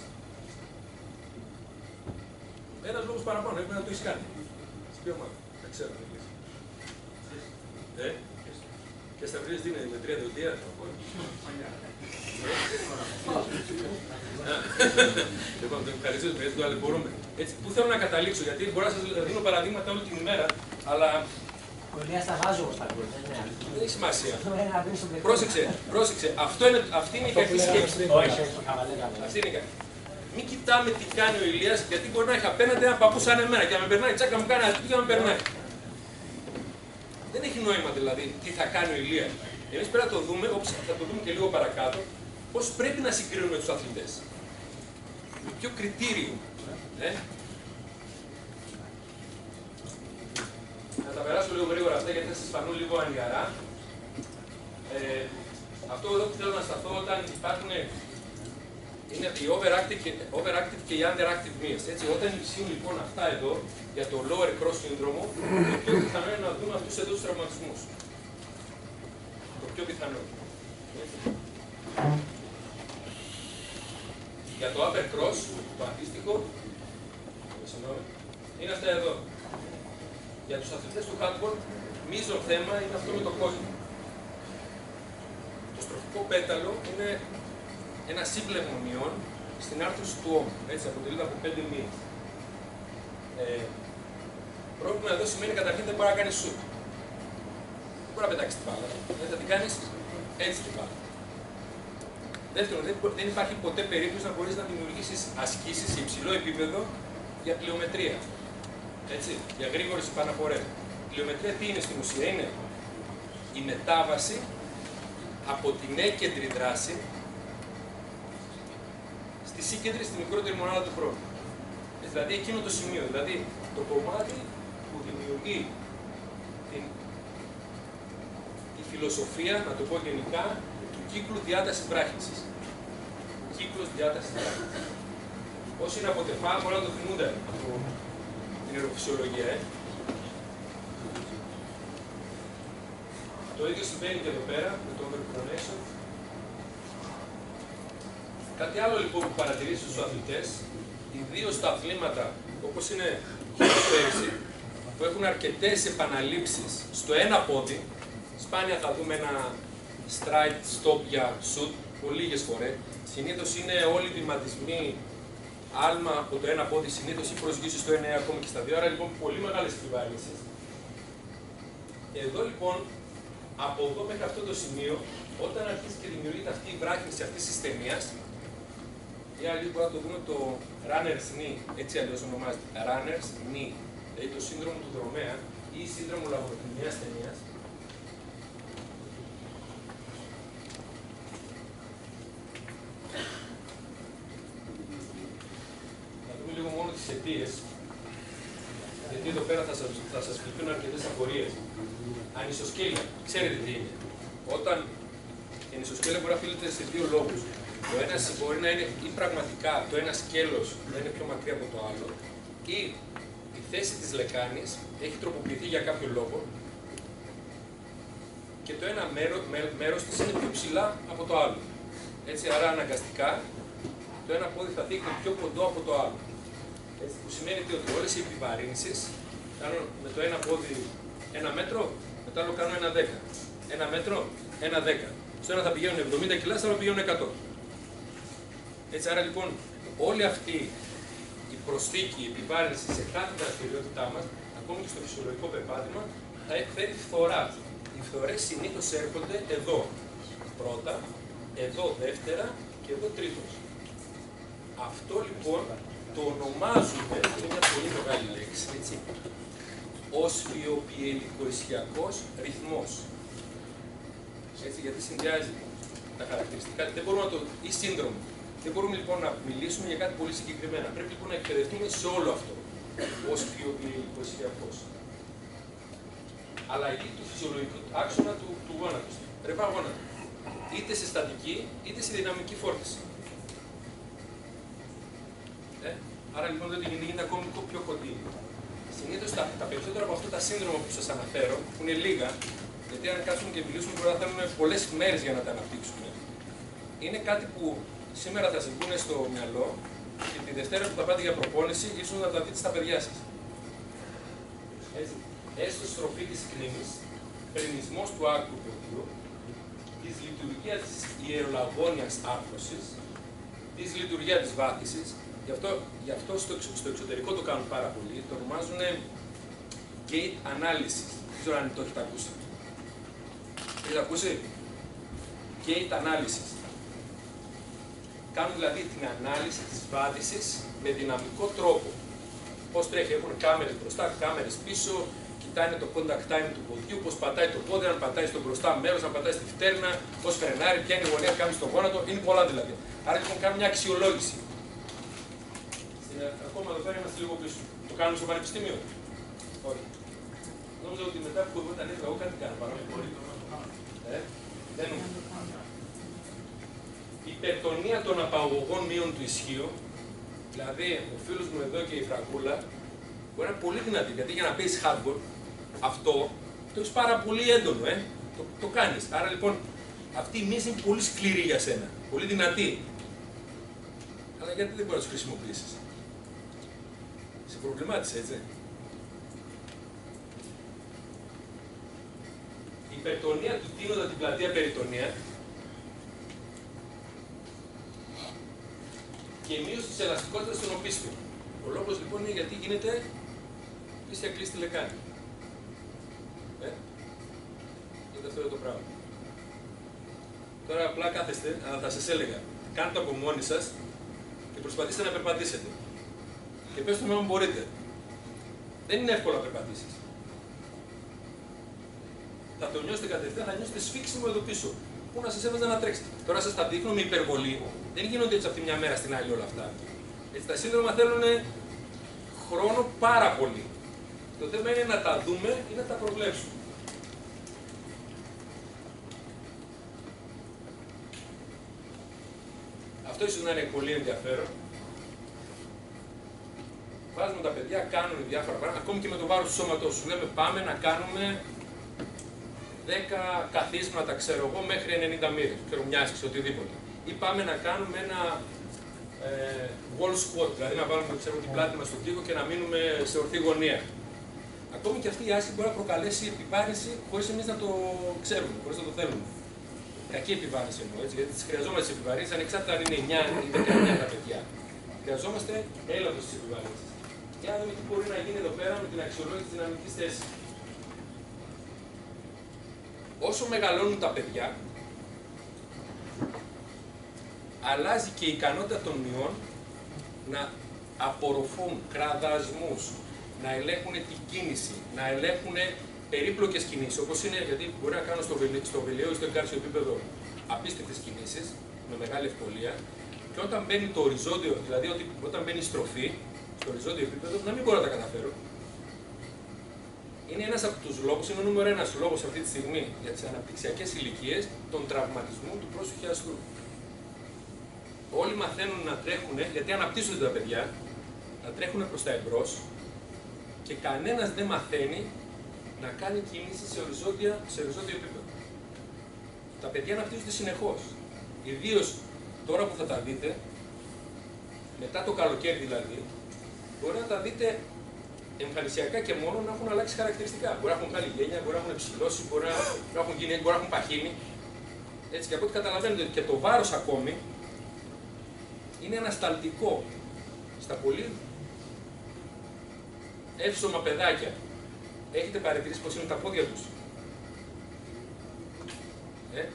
Ένας λόγος παραπάνω, έπρεπε να το έχεις κάνει. Στην ποια ομάδα. Δεν ξέρω. Ε, και στα βρύες τι είναι, με τρία δελτία. Λοιπόν, το ευχαριστώ, γιατί το αλληλεπορούμε. Έτσι, πού θέλω να καταλήξω, γιατί μπορώ να σας δίνω παραδείγματα όλη την ημέρα, αλλά Ο Ηλίας τα βάζει όμως τα γκολ, δεν έχει σημασία. Πρόσεξε, πρόσεξε. Αυτό είναι, αυτή είναι η κακή σκέψη. Όχι, όχι, χαβαλέγαμε. Αυτή είναι η κακή. Μην κοιτάμε τι κάνει ο Ηλίας, γιατί μπορεί να έχει απέναντι ένα παππού σαν εμένα και να με περνάει τσάκα, μου κάνει αστική και να με περνάει. Δεν έχει νόημα δηλαδή τι θα κάνει ο Ηλίας. Εμείς πρέπει να το δούμε, όπως θα το δούμε και λίγο παρακάτω, πώς πρέπει να συγκρίνουμε τους αθλητές. Με ποιο κριτήριο. Ε? Να τα περάσω λίγο γρήγορα αυτά γιατί θα σας φανούν λίγο ανιαρά. Ε, αυτό εδώ που θέλω να σταθώ όταν υπάρχουν είναι οι overactive και, overactive και οι underactive μύες. Όταν ισχύουν λοιπόν αυτά εδώ για το lower cross syndrome, το πιο πιθανό είναι να δούμε αυτούς εδώ τους τραυματισμούς. Το πιο πιθανό. Για το upper cross, το αντίστοιχο, είναι αυτά εδώ. Για τους αθλητές του handball, μείζον θέμα είναι αυτό με το κόσμο. Το στροφικό πέταλο είναι ένα σύμπλεγμα μειών στην άρθρωση του ώμου. Έτσι, αποτελείται από πέντε μύες. Ε, πρόβλημα εδώ σημαίνει καταρχήν δεν μπορεί να κάνει σουτ. Δεν μπορεί να πετάξει την μπάλα. Δεν θα την κάνει έτσι την μπάλα. Δεύτερον, δεν, δεν υπάρχει ποτέ περίπτωση να μπορεί να δημιουργήσει ασκήσεις σε υψηλό επίπεδο για πλειομετρία. Έτσι, για γρήγορες επαναφορές. Η πλειομετρία τι είναι στην ουσία, είναι η μετάβαση από την έκεντρη δράση στη σύγκεντρη στη μικρότερη μονάδα του χρόνου. Δηλαδή εκείνο το σημείο, δηλαδή το κομμάτι που δημιουργεί την, τη φιλοσοφία, να το πω γενικά, του κύκλου διάτασης βράχυνσης. Κύκλος διάτασης βράχυνσης. Όσοι είναι από τεφά, μπορεί να το θυμούνται από την νευροφυσιολογία. Ε. Το ίδιο συμβαίνει και εδώ πέρα με το overpronation. Κάτι άλλο λοιπόν που παρατηρήσει στους αθλητές, ιδίως στα αθλήματα όπως είναι πέρυσι, που έχουν αρκετές επαναλήψεις στο ένα πόδι, σπάνια θα δούμε ένα stride stop για shoot, πολύ λίγες φορές. Συνήθως είναι όλοι οι βηματισμοί άλμα από το ένα πόδι, συνήθως ή προσγείωση στο ένα ακόμη και στα δύο, άρα λοιπόν πολύ μεγάλες επιβάρυνσεις. Εδώ λοιπόν, από εδώ μέχρι αυτό το σημείο, όταν αρχίζει και δημιουργείται αυτή η βράχυνση αυτής της ταινίας, ή άλλοι μπορούν να το δούμε το runner's knee, έτσι αλλιώς ονομάζεται, runner's knee, δηλαδή το σύνδρομο του δρομέα ή σύνδρομο λαγοκτηνίας ταινίας. Να δούμε λίγο μόνο τις αιτίες, γιατί εδώ πέρα θα σας, θα σας πληθούν αρκετές απορίες. Ανισοσκέλεια, ξέρετε τι είναι. Όταν η ανισοσκέλεια μπορεί να οφείλεται σε δύο λόγους. Το ένα μπορεί να είναι ή πραγματικά το ένα σκέλος να είναι πιο μακριά από το άλλο, ή η θέση της λεκάνης έχει τροποποιηθεί για κάποιο λόγο και το ένα μέρο, μέ, μέρος της είναι πιο ψηλά από το άλλο. Έτσι, άρα αναγκαστικά το ένα πόδι θα δείχνει πιο κοντό από το άλλο. Έτσι, που σημαίνει ότι όλες οι επιβαρύνσεις κάνω με το ένα πόδι ένα μέτρο, με το άλλο κάνω ένα δέκα. Ένα μέτρο, ένα δέκα. Στο ένα θα πηγαίνουν εβδομήντα κιλά, στο άλλο πηγαίνουν εκατό. Έτσι, άρα λοιπόν, όλη αυτή η προσθήκη, η επιβάρυνση σε κάθε δραστηριότητά μας, ακόμη και στο φυσιολογικό περπάτημα, θα εκφέρει φθορά. Οι φθορές συνήθως έρχονται εδώ πρώτα, εδώ δεύτερα και εδώ τρίτος. Αυτό λοιπόν το ονομάζουμε, είναι μια πολύ μεγάλη λέξη, έτσι, ως βιοποιητικο-ισχυακός ρυθμός. Έτσι, γιατί συνδυάζει τα χαρακτηριστικά, δεν μπορούμε να το, ή σύνδρομο. Δεν μπορούμε λοιπόν να μιλήσουμε για κάτι πολύ συγκεκριμένα. Πρέπει λοιπόν να εκπαιδευτούμε σε όλο αυτό, ως βιοποιητικο-ισχυακός. Αλλαγή του φυσιολογικού άξονα του, του γόνατος. Ρευά γόνατο. Είτε σε στατική, είτε σε δυναμική φόρτιση. Ε, άρα λοιπόν δεν γίνεται ακόμη πιο κοντή. Συνήθως τα, τα περισσότερα από αυτά τα σύνδρομα που σας αναφέρω, που είναι λίγα, Γιατί αν κάτσουμε και μιλήσουμε, μπορεί να θέλουμε πολλές μέρες για να τα αναπτύξουμε. Είναι κάτι που σήμερα θα σας μπουν στο μυαλό και τη Δευτέρα που θα πάτε για προπόνηση, ίσως να τα δείτε στα παιδιά σας. Έτσι. Έστω στροφή της κρίνης, πρινισμός του άκρου ποδιού, της λειτουργίας της ιερολαγώνιας άρθρωσης, της λειτουργίας της βάθησης. Γι' αυτό, γι αυτό στο, στο εξωτερικό το κάνουν πάρα πολύ, το ονομάζουν gate analysis. Δεν ξέρω αν το έχετε ακούσει. Έχετε ακούσει? Gate analysis. Κάνουν δηλαδή την ανάλυση της βάθησης με δυναμικό τρόπο. Πώς τρέχει, έχουν κάμερες μπροστά, κάμερες πίσω, κοιτάνε το contact time του ποδιού, πώς πατάει το πόδι, αν πατάει στο μπροστά μέρος, αν πατάει στη φτέρνα, πώς φρενάρει, ποια είναι η γωνία, κάνει στο γόνατο, είναι πολλά δηλαδή. Άρα λοιπόν κάνουν μια αξιολόγηση. Ακόμα εδώ πέρα είμαστε λίγο πίσω. Το κάνουμε στο πανεπιστήμιο? Όχι. Νόμιζα ότι μετά που όταν ήρθα εγώ κάτι κάνω. Μπορεί να το κάνω. Ε, δεν νομίζω. Η υπερτονία των απαγωγών μείων του ισχύου, δηλαδή ο φίλος μου εδώ και η Φραγκούλα, μπορεί να είναι πολύ δυνατή. Γιατί για να παίζεις hardball, αυτό το έχεις πάρα πολύ έντονο, ε. Το, το κάνεις. Άρα λοιπόν αυτή η μύση είναι πολύ σκληρή για σένα. Πολύ δυνατή. Αλλά γιατί δεν μπορεί να τους χρησιμοποιήσεις? Σε προβλημάτισε, έτσι. Η υπερτονία του τίνοντα την πλατεία περιτονία και η μείωση της ελαστικότητας των οπίστων. Ο λόγος λοιπόν είναι γιατί γίνεται πίστια κλείστη λεκάνη. Ε, γιατί αυτό είναι το πράγμα. Τώρα απλά κάθεστε, αλλά θα σας έλεγα, κάντε το από μόνοι σας και προσπαθήστε να περπατήσετε. Και πες το με αν μπορείτε. Δεν είναι εύκολο να περπατήσεις. Θα το νιώσετε κατευθείαν, θα νιώσετε σφίξιμο εδώ πίσω. Πού να σας έβαζα να τρέξετε. Τώρα σας τα δείχνω με υπερβολή. Δεν γίνονται έτσι από τη μια μέρα στην άλλη όλα αυτά. Έτσι τα σύνδρομα θέλουν χρόνο πάρα πολύ. Το θέμα είναι να τα δούμε ή να τα προβλέψουμε. Αυτό ίσως να είναι πολύ ενδιαφέρον. Βάζουμε τα παιδιά, κάνουν διάφορα πράγματα, ακόμη και με το βάρος του σώματός σου. Λέμε πάμε να κάνουμε δέκα καθίσματα, ξέρω εγώ, μέχρι ενενήντα μοίρες, ξέρω μια άσκηση, οτιδήποτε. Ή πάμε να κάνουμε ένα ε, wall squat, δηλαδή να βάλουμε ξέρω, την πλάτη μας στον τοίχο και να μείνουμε σε ορθή γωνία. Ακόμη και αυτή η άσκηση μπορεί να προκαλέσει επιβάρυνση χωρίς εμείς να το ξέρουμε, χωρίς να το θέλουμε. Κακή επιβάρυνση εννοώ, έτσι, γιατί τις χρειαζόμαστε τις επιβαρύνσεις, ανεξάρτητα αν είναι εννιά ή δεκαεννιά τα παιδιά. Χρειαζόμαστε έλαβος της επιβάρυνσης. Για να δούμε τι μπορεί να γίνει εδώ πέρα με την αξιολόγηση της δυναμικής θέσης. Όσο μεγαλώνουν τα παιδιά, αλλάζει και η ικανότητα των μειών να απορροφούν κραδασμούς, να ελέγχουν την κίνηση, να ελέγχουν περίπλοκες κινήσεις, όπως είναι, γιατί μπορεί να κάνω στο, βελ, στο βελιαίο ή στο εγκάρσιο επίπεδο απίστευτες κινήσεις, με μεγάλη ευκολία, και όταν μπαίνει το οριζόντιο, δηλαδή ότι, όταν μπαίνει η στροφή, στο οριζόντιο επίπεδο, να μην μπορώ να τα καταφέρω. Είναι ένας από τους λόγους, είναι ο νούμερο ένας λόγος αυτή τη στιγμή για τις αναπτυξιακές ηλικίες, των τραυματισμού του πρόσωπου χιαστού. Όλοι μαθαίνουν να τρέχουν, γιατί αναπτύσσονται τα παιδιά, να τρέχουν προς τα εμπρός και κανένας δεν μαθαίνει να κάνει κίνηση σε, σε οριζόντιο επίπεδο. Τα παιδιά αναπτύσσονται συνεχώς. Ιδίως τώρα που θα τα δείτε, μετά το καλοκαίρι δηλαδή, μπορεί να τα δείτε εμφανισιακά και μόνο να έχουν αλλάξει χαρακτηριστικά. Μπορεί να έχουν βγάλει γένια, μπορεί να έχουν ψηλώσει, μπορεί να έχουν γίνει, μπορεί να έχουν παχύνει. Έτσι και από ό,τι καταλαβαίνετε και το βάρος ακόμη είναι ανασταλτικό στα πολύ εύσωμα παιδάκια. Έχετε παρατηρήσει πως είναι τα πόδια τους? Ε?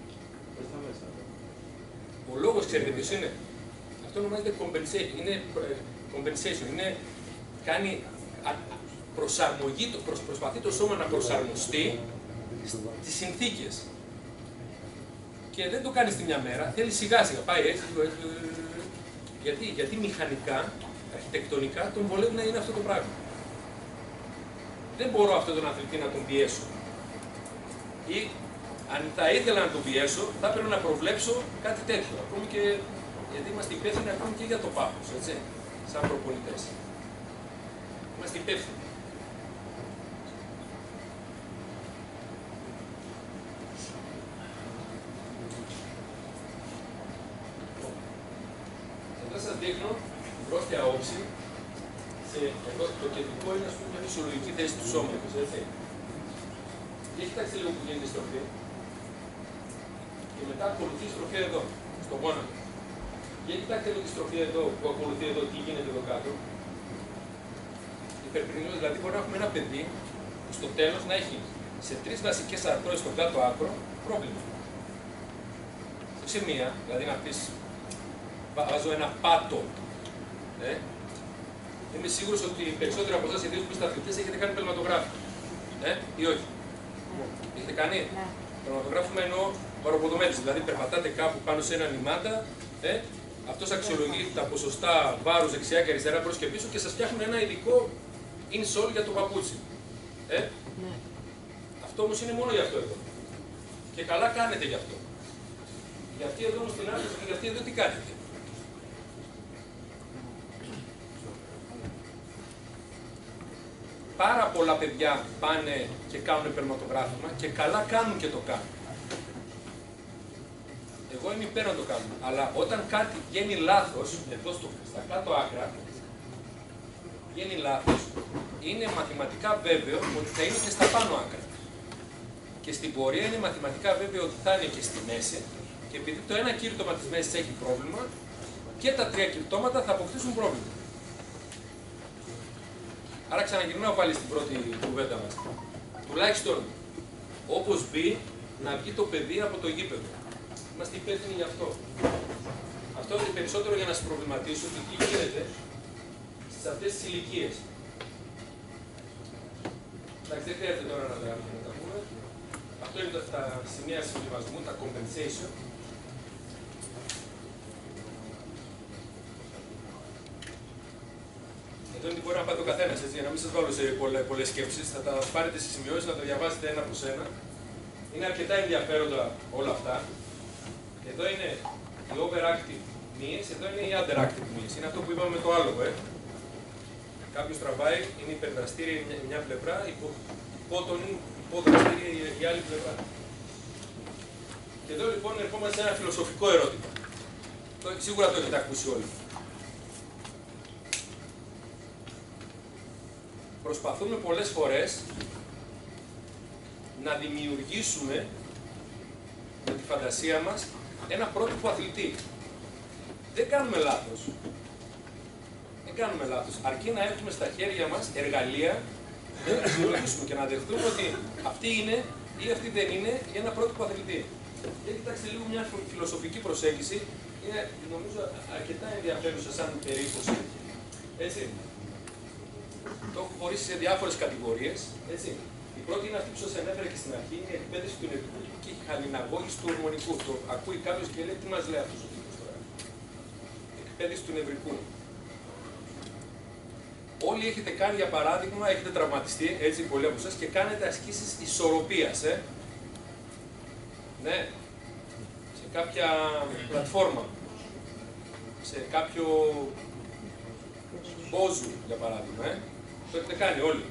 Ο λόγος ξέρετε ποιος είναι? Αυτό ονομάζεται compensation. Είναι compensation. Είναι, κάνει προσαρμογή, προσ, προσπαθεί το σώμα να προσαρμοστεί στις συνθήκες. Και δεν το κάνει στη μια μέρα, θέλει σιγά σιγά, πάει έτσι, γιατί, γιατί μηχανικά, αρχιτεκτονικά, τον βολεύει να είναι αυτό το πράγμα. Δεν μπορώ αυτόν τον αθλητή να τον πιέσω. Ή αν θα ήθελα να τον πιέσω, θα έπρεπε να προβλέψω κάτι τέτοιο. Ακόμη και γιατί είμαστε υπεύθυνοι ακόμη και για το πάθος, έτσι, σαν προπονητές. Είμαστε υπεύθυνοι. δείχνω την πρόστια όψη. Σε, εδώ, το κεντρικό είναι ας πούμε, μια φυσιολογική θέση του σώματος, έτσι. Και κοιτάξτε λίγο που γίνεται η στροφή. Και μετά ακολουθεί η στροφή εδώ, στο γόνατο. Και κοιτάξτε λίγο τη στροφή εδώ που ακολουθεί εδώ, τι γίνεται εδώ κάτω. Υπερπρινός, δηλαδή μπορεί να έχουμε ένα παιδί που στο τέλος να έχει σε τρεις βασικές αρθρώσεις στο κάτω άκρο πρόβλημα. Σε μία, δηλαδή να πεις βάζω ένα πάτο. Ε? Είμαι σίγουρος ότι οι περισσότεροι από εσάς, ιδίως που είστε αθλητές, έχετε κάνει πελματογράφη. Ε? Ή όχι. Έχετε κάνει. Ναι. Πελματογράφημα εννοώ βαροποδομέτρηση. Δηλαδή περπατάτε κάπου πάνω σε ένα νημάτα. Ε? Αυτός αξιολογεί τα ποσοστά βάρους δεξιά και αριστερά μπρος και πίσω και σας φτιάχνουν ένα ειδικό insole για το παπούτσι. Ε? Ναι. Αυτό όμως είναι μόνο για αυτό εδώ. Και καλά κάνετε γι' αυτό. Για αυτή εδώ όμως την άρθρωση και για αυτή εδώ τι κάνετε. Πάρα πολλά παιδιά πάνε και κάνουν περματογράφημα και καλά κάνουν και το κάνουν. Εγώ είμαι υπέρ να το κάνουν. Αλλά όταν κάτι βγαίνει λάθος, εδώ στο, στα κάτω άκρα, βγαίνει λάθος, είναι μαθηματικά βέβαιο ότι θα είναι και στα πάνω άκρα. Και στην πορεία είναι μαθηματικά βέβαιο ότι θα είναι και στη μέση. Και επειδή το ένα κήρυτωμα της μέσης έχει πρόβλημα, και τα τρία κηρυτώματα θα αποκτήσουν πρόβλημα. Άρα ξαναγυρνάω πάλι στην πρώτη κουβέντα μας. Τουλάχιστον, όπως μπει, να βγει το παιδί από το γήπεδο. Είμαστε υπεύθυνοι γι' αυτό. Αυτό είναι περισσότερο για να σας προβληματίσω ότι τι γίνεται σε αυτές τις ηλικίες. Εντάξει, δεν χρειάζεται τώρα να τα, να τα πούμε. Αυτό είναι τα σημεία συμβιβασμού, τα compensation. Εδώ είναι τι μπορεί να πάει ο καθένας, έτσι, για να μην σας βάλω σε πολλές σκέψεις. Θα τα πάρετε στις σημειώσεις, να τα διαβάσετε ένα προς ένα. Είναι αρκετά ενδιαφέροντα όλα αυτά. Εδώ είναι οι overactive μύες, εδώ είναι οι underactive μύες. Είναι αυτό που είπαμε με το άλογο. Ε. Κάποιος τραβάει, είναι υπερδραστήρια μια, μια πλευρά, υπό, υπότονη, υποδραστήρια η, η άλλη πλευρά. Και εδώ λοιπόν ερχόμαστε σε ένα φιλοσοφικό ερώτημα. Το, σίγουρα το έχετε ακούσει όλοι. Προσπαθούμε πολλές φορές να δημιουργήσουμε με τη φαντασία μας ένα πρότυπο αθλητή. Δεν κάνουμε λάθος. Δεν κάνουμε λάθος. Αρκεί να έχουμε στα χέρια μας εργαλεία να τα δημιουργήσουμε και να δεχτούμε ότι αυτή είναι ή αυτή δεν είναι για ένα πρότυπο αθλητή. Και κοιτάξτε λίγο μια φιλοσοφική προσέγγιση. Είναι νομίζω αρκετά ενδιαφέρουσα σαν περίπτωση. Έτσι. Το έχω χωρίσει σε διάφορες κατηγορίες. Έτσι. Η πρώτη είναι αυτή που σας ανέφερα και στην αρχή, είναι η εκπαίδευση του νευρικού και η χαλιναγώγηση του ορμονικού. Το ακούει κάποιος και λέει τι μας λέει αυτός ο τύπος τώρα. Εκπαίδευση του νευρικού. Όλοι έχετε κάνει για παράδειγμα, έχετε τραυματιστεί, έτσι πολλοί από εσάς, και κάνετε ασκήσεις ισορροπίας. Ε. Ναι. Σε κάποια πλατφόρμα. Σε κάποιο μπόζου, για παράδειγμα. Ε. Το έχετε κάνει όλοι.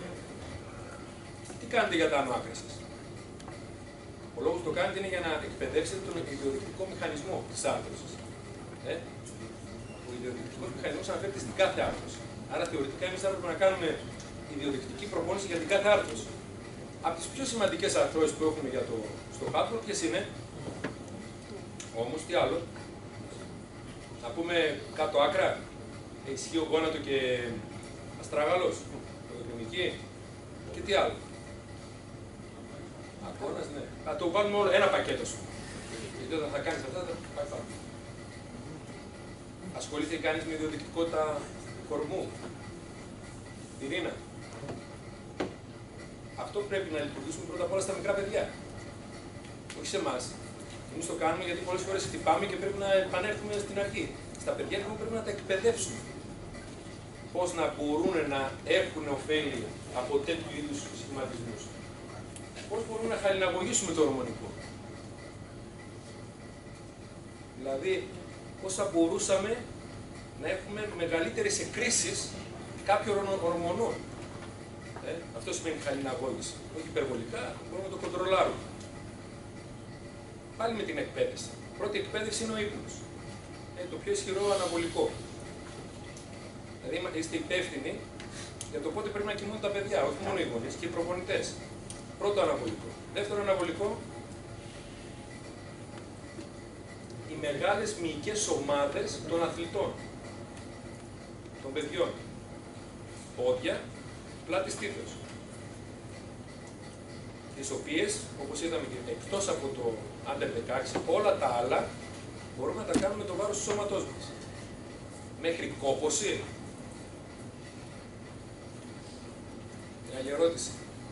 Τι κάνετε για τα άνω άκρα σας. Ο λόγος που το κάνετε είναι για να εκπαιδεύσετε τον ιδιοδεικτικό μηχανισμό της άρθρωσης. Ε? Ο ιδιοδεικτικός μηχανισμός αναφέρεται στην κάθε άρθρωση. Άρα θεωρητικά εμείς θα έπρεπε να κάνουμε ιδιοδεικτική προπόνηση για την κάθε άρθρωση. Από τις πιο σημαντικές αρθρώσεις που έχουμε για το, στο χάρτο, ποιες είναι. Όμως, τι άλλο. Να πούμε κάτω άκρα. Ισχύο γόνατο και αστράγαλος. Ποδοκρινική. Και τι άλλο. Αγώνας, ναι. Θα το βάλουμε όλο ένα πακέτο σου. Γιατί όταν θα κάνεις αυτά, θα πάει πάνω. Ασχολήθηκε κανείς με ιδιοδεικτικότητα κορμού, πυρήνα. Αυτό πρέπει να λειτουργήσουμε πρώτα απ' όλα στα μικρά παιδιά. Όχι σε εμάς. Εμείς το κάνουμε γιατί πολλές φορές χτυπάμε και πρέπει να επανέλθουμε στην αρχή. Στα παιδιά λοιπόν πρέπει να τα εκπαιδεύσουμε. Πώς να μπορούν να έχουν ωφέλη από τέτοιου είδους σχηματισμούς. Πώς μπορούμε να χαλιναγωγήσουμε το ορμονικό. Δηλαδή, πώς θα μπορούσαμε να έχουμε μεγαλύτερες εκκρίσεις κάποιων ορμονών. Ε, αυτό σημαίνει χαλιναγώγηση. Όχι υπερβολικά, μπορούμε να το κοντρολάρουμε. Πάλι με την εκπαίδευση. Πρώτη εκπαίδευση είναι ο ύπνος. είναι το πιο ισχυρό αναβολικό. Δηλαδή είστε υπεύθυνοι για το πότε πρέπει να κοιμούν τα παιδιά, όχι μόνο οι γονείς και οι προπονητές. Πρώτο αναβολικό. Δεύτερο αναβολικό, οι μεγάλες μυϊκές ομάδες των αθλητών, των παιδιών. Πόδια, πλάτη στήθος. Τις οποίες, όπως είδαμε και εκτός από το άντερ δεκαέξι, όλα τα άλλα μπορούμε να τα κάνουμε με το βάρος του σώματός μας. Μέχρι κόπωση. Μια άλλη ερώτηση.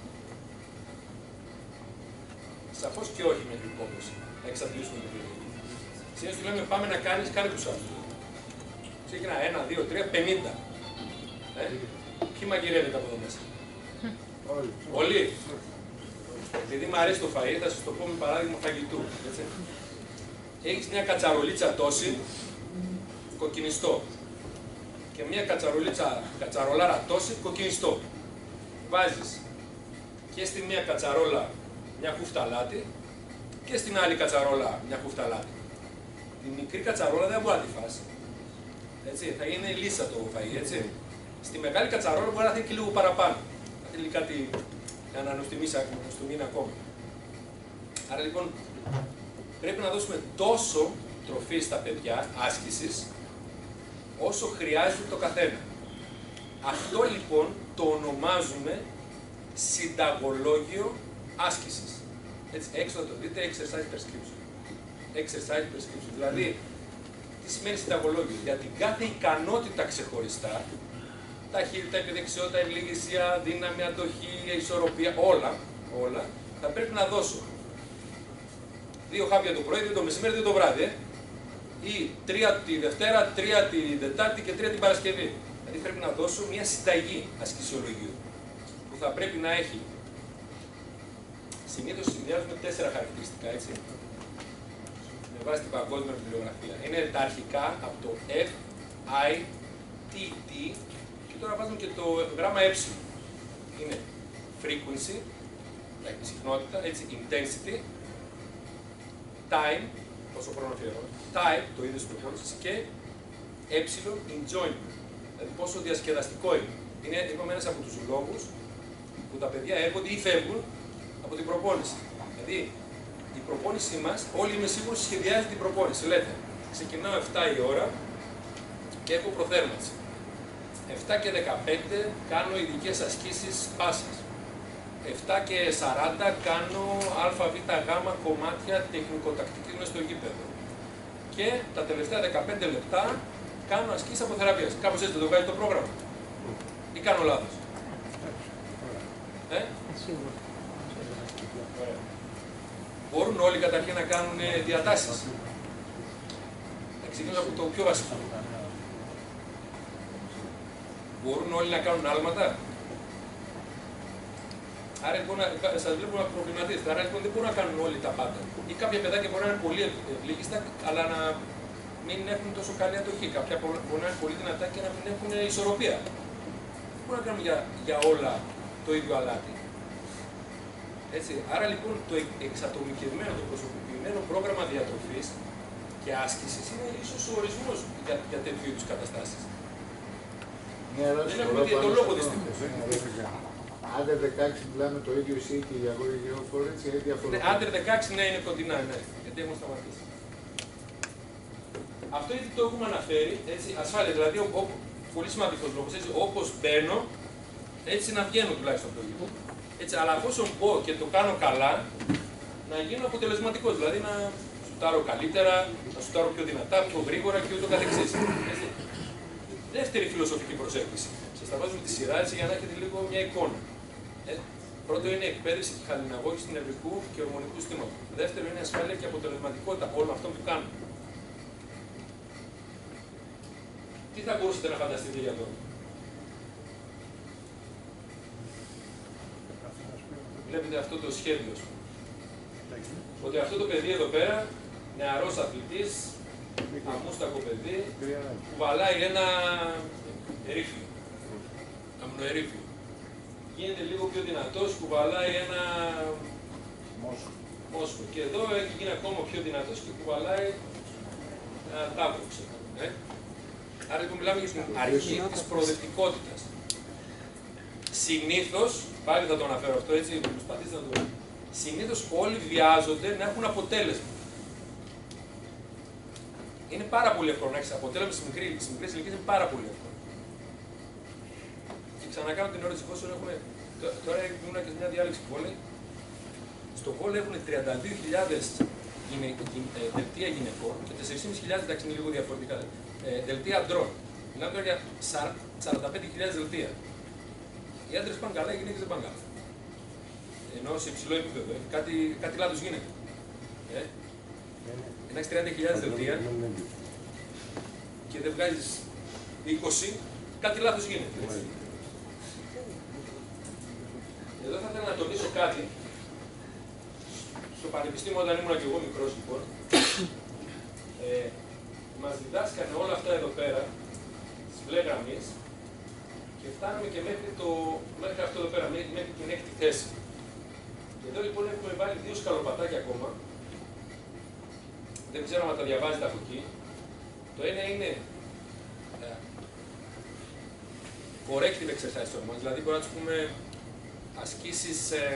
Σαφώς και όχι μέχρι κόπωση. Να εξαντλήσουμε το video. Συνήθως του λέμε πάμε να κάνεις, κάνε τους άλλους. Ξεκινά ένα, δύο, τρία, πενήντα. Ε? Ποιοι μαγειρεύετε από εδώ μέσα? Όλοι. Όλοι. Επειδή μου αρέσει το φαΐ, θα σας το πω με παράδειγμα φαγητού. Έτσι. Έχεις μια κατσαρολίτσα τόση, κοκκινιστό. Και μια κατσαρολίτσα, κατσαρολάρα τόση, κοκκινιστό. Βάζεις και στη μία κατσαρόλα μια χούφτα αλάτι και στην άλλη κατσαρόλα μια χούφτα αλάτι. Τη μικρή κατσαρόλα δεν μπορεί να τη φας. Έτσι, θα είναι λύσα το φαΐ, έτσι. Στη μεγάλη κατσαρόλα μπορεί να θέλει και λίγο παραπάνω. Θα θέλει κάτι για να νοστιμήσει ακόμα. Άρα λοιπόν πρέπει να δώσουμε τόσο τροφή στα παιδιά άσκησης όσο χρειάζεται το καθένα. Αυτό λοιπόν το ονομάζουμε συνταγολόγιο άσκησης. Έτσι, έξω θα το δείτε, exercise prescription. Exercise prescription. Δηλαδή, τι σημαίνει συνταγολόγιο? Για την κάθε ικανότητα ξεχωριστά, ταχύτητα, επιδεξιότητα, ευληγησία, δύναμη, αντοχή, ισορροπία, όλα, όλα, θα πρέπει να δώσω δύο χάπια το πρωί, δύο το μεσημέρι, δύο το βράδυ. Ε? Ή τρία τη Δευτέρα, τρία τη Δετάρτη και τρία την Παρασκευή. Δηλαδή πρέπει να δώσω μια συνταγή ασκησιολογίου που θα πρέπει να έχει. Συνήθως συνδυάζουμε τέσσερα χαρακτηριστικά, έτσι. Με βάση την παγκόσμια βιβλιογραφία. Είναι τα αρχικά από το F, I, T, T και τώρα βάζουμε και το γράμμα ε. Είναι frequency, δηλαδή συχνότητα, έτσι, intensity, time, πόσο χρόνο αφιερώνω, type, το είδος της προπόνησης και ε, enjoyment, δηλαδή πόσο διασκεδαστικό είναι. Είναι ένας από τους λόγους που τα παιδιά έρχονται ή φεύγουν από την προπόνηση. Δηλαδή, η προπόνησή μας, όλοι είμαι σίγουρος, σχεδιάζει την προπόνηση. Λέτε, ξεκινάω εφτά η ώρα και έχω προθέρμανση. εφτά και δεκαπέντε κάνω ειδικές ασκήσεις πάσας. εφτά και σαράντα κάνω α, β, γ κομμάτια τεχνικοτακτικής μες στο γήπεδο. Και τα τελευταία δεκαπέντε λεπτά κάνω ασκήσεις από θεραπείας. Κάπως έτσι το βγάζει το πρόγραμμα. Ή κάνω λάθος? Ε? Μπορούν όλοι καταρχήν να κάνουν διατάσεις. Θα ξεκινήσω από το πιο βασικό. Μπορούν όλοι να κάνουν άλματα. Άρα λοιπόν, σας βλέπω να προβληματίζετε. Άρα λοιπόν δεν μπορούν να κάνουν όλοι τα πάντα. Ή κάποια παιδάκια μπορεί να είναι πολύ ευλίγιστα, αλλά να μην έχουν τόσο καλή αντοχή. Κάποια μπορεί να είναι πολύ δυνατά και να μην έχουν ισορροπία. Δεν μπορούν να κάνουν για, για όλα το ίδιο αλάτι. Έτσι. Άρα λοιπόν το εξατομικευμένο, το προσωποποιημένο πρόγραμμα διατροφής και άσκησης είναι ίσως ο ορισμός για, για τέτοιου είδους καταστάσεις. Ναι, δεν έχουμε διαιτολόγο δυστυχώς. Άντερ δεκαέξι μιλάμε το ίδιο εσύ και η αγόρια γεωφόρα, έτσι, ή διαφορετικά? Άντερ δεκαέξι ναι, είναι κοντινά, ναι, γιατί έχουν σταματήσει. Αυτό γιατί το έχουμε αναφέρει, έτσι, ασφάλεια, δηλαδή, ο, ο, πολύ σημαντικός λόγος, έτσι, όπως μπαίνω, έτσι να βγαίνω τουλάχιστον από το γήπεδο. Έτσι, αλλά αφόσον πω και το κάνω καλά, να γίνω αποτελεσματικός, δηλαδή να σουτάρω καλύτερα, να σουτάρω πιο δυνατά, πιο γρήγορα και ούτω καθεξής. Έτσι. Δεύτερη φιλοσοφική προσέγγιση. Σας τα βάζουμε τη σειρά έτσι για να έχετε λίγο μια εικόνα. Ε, πρώτο είναι η εκπαίδευση και χαλιναγώγηση του νευρικού και ορμονικού συστήματος. Δεύτερο είναι η ασφάλεια και αποτελεσματικότητα όλων αυτών που κάνουμε. Τι θα μπορούσατε να φανταστείτε για αυτό? Βλέπετε αυτό το σχέδιο. Ότι αυτό το παιδί εδώ πέρα, νεαρός αθλητής, αμούστακο παιδί, κουβαλάει ένα ερήφιο, αμνοερήφιο. Γίνεται λίγο πιο δυνατός, κουβαλάει ένα μόσχο. Και εδώ έχει γίνει ακόμα πιο δυνατός και κουβαλάει ένα τάβρο, ξέρω. Ε? Άρα λοιπόν μιλάμε για την αρχή της προοδευτικότητας. Συνήθως, πάλι θα το αναφέρω αυτό έτσι, προσπαθήστε να το δείτε. Συνήθως όλοι βιάζονται να έχουν αποτέλεσμα. Είναι πάρα πολύ εύκολο να έχεις αποτέλεσμα στις μικρές ηλικίες, είναι πάρα πολύ εύκολο. Και ξανακάνω την ερώτηση πόσο έχουμε. Τώρα ήμουν και σε μια διάλεξη βόλεϊ. Στο βόλεϊ έχουν τριάντα δύο χιλιάδες δελτία γυναικών και τέσσερις χιλιάδες, εντάξει είναι λίγο διαφορετικά, δελτία αντρών. Μιλάμε τώρα για σαράντα πέντε χιλιάδες δελτία. Οι άντρες πάνε καλά, οι γυναίκες δεν πάνε καλά. Ενώ σε υψηλό επίπεδο, κάτι, κάτι λάθος γίνεται. Ε? Να έχεις τριάντα χιλιάδες δελτία και δεν βγάζεις είκοσι, κάτι λάθος γίνεται. Έτσι. Εδώ θα ήθελα να τονίσω κάτι. Στο πανεπιστήμιο, όταν ήμουν και εγώ μικρός, λοιπόν, ε, μας διδάσκανε όλα αυτά εδώ πέρα, τις μπλε γραμμές, και φτάνουμε και μέχρι, το, μέχρι αυτό εδώ πέρα, μέχρι την έκτη θέση. Και εδώ λοιπόν έχουμε βάλει δύο σκαλοπατάκια ακόμα. Δεν ξέρω αν τα διαβάζετε από εκεί. Το ένα είναι ε, corrective exercise το όνομα, δηλαδή μπορούμε να τους πούμε ασκήσεις ε,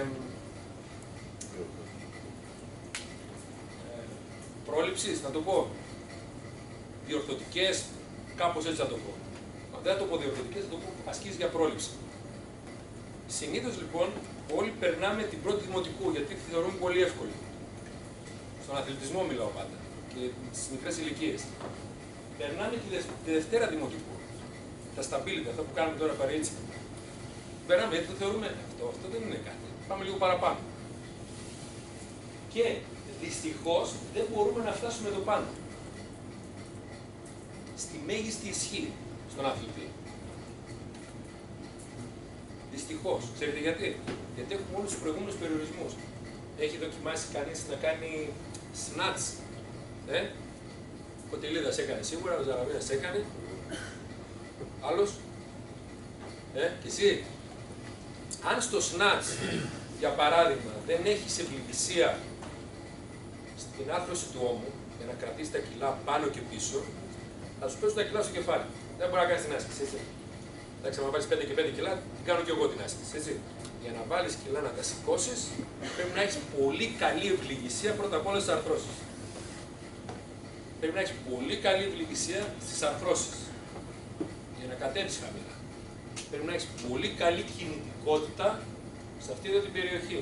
ε, πρόληψης, να το πω. Διορθωτικές, κάπως έτσι θα το πω. Αν δεν θα το πω διορθωτικές, θα το πω ασκήσεις για πρόληψη. Συνήθως λοιπόν όλοι περνάμε την πρώτη δημοτικού γιατί τη θεωρούμε πολύ εύκολη. Στον αθλητισμό μιλάω πάντα και στις μικρές ηλικίες. Περνάμε τη, δε, τη Δευτέρα δημοτικού. Τα stability, αυτά που κάνουμε τώρα παρέτσι. Περνάμε γιατί το θεωρούμε αυτό, αυτό δεν είναι κάτι. Πάμε λίγο παραπάνω. Και δυστυχώς δεν μπορούμε να φτάσουμε εδώ πάνω. Στη μέγιστη ισχύ στον αθλητή. Δυστυχώς. Ξέρετε γιατί? Γιατί έχουμε όλους τους προηγούμενους περιορισμούς. Έχει δοκιμάσει κανείς να κάνει snatch. Ε? Ο Τελίδας έκανε σίγουρα, ο Ζαραβίας έκανε. Άλλος. Ε, και εσύ. Αν στο snatch, για παράδειγμα, δεν έχεις ευληγησία στην άρθρωση του ώμου, για να κρατήσει τα κιλά πάνω και πίσω, θα σου πέσουν τα κιλά στο κεφάλι. Δεν μπορεί να κάνεις την άσκηση, έτσι. Εντάξει, αν βάλεις πέντε και πέντε κιλά, την κάνω και εγώ την άσκηση, έτσι. Για να βάλεις κιλά να τα σηκώσεις, πρέπει να έχεις πολύ καλή ευληγησία πρώτα απ' όλα στις αρθρώσεις. Πρέπει να έχεις πολύ καλή ευληγησία στις αρθρώσεις. Για να κατέβεις χαμηλά. Πρέπει να έχεις πολύ καλή κινητικότητα σε αυτή εδώ την περιοχή.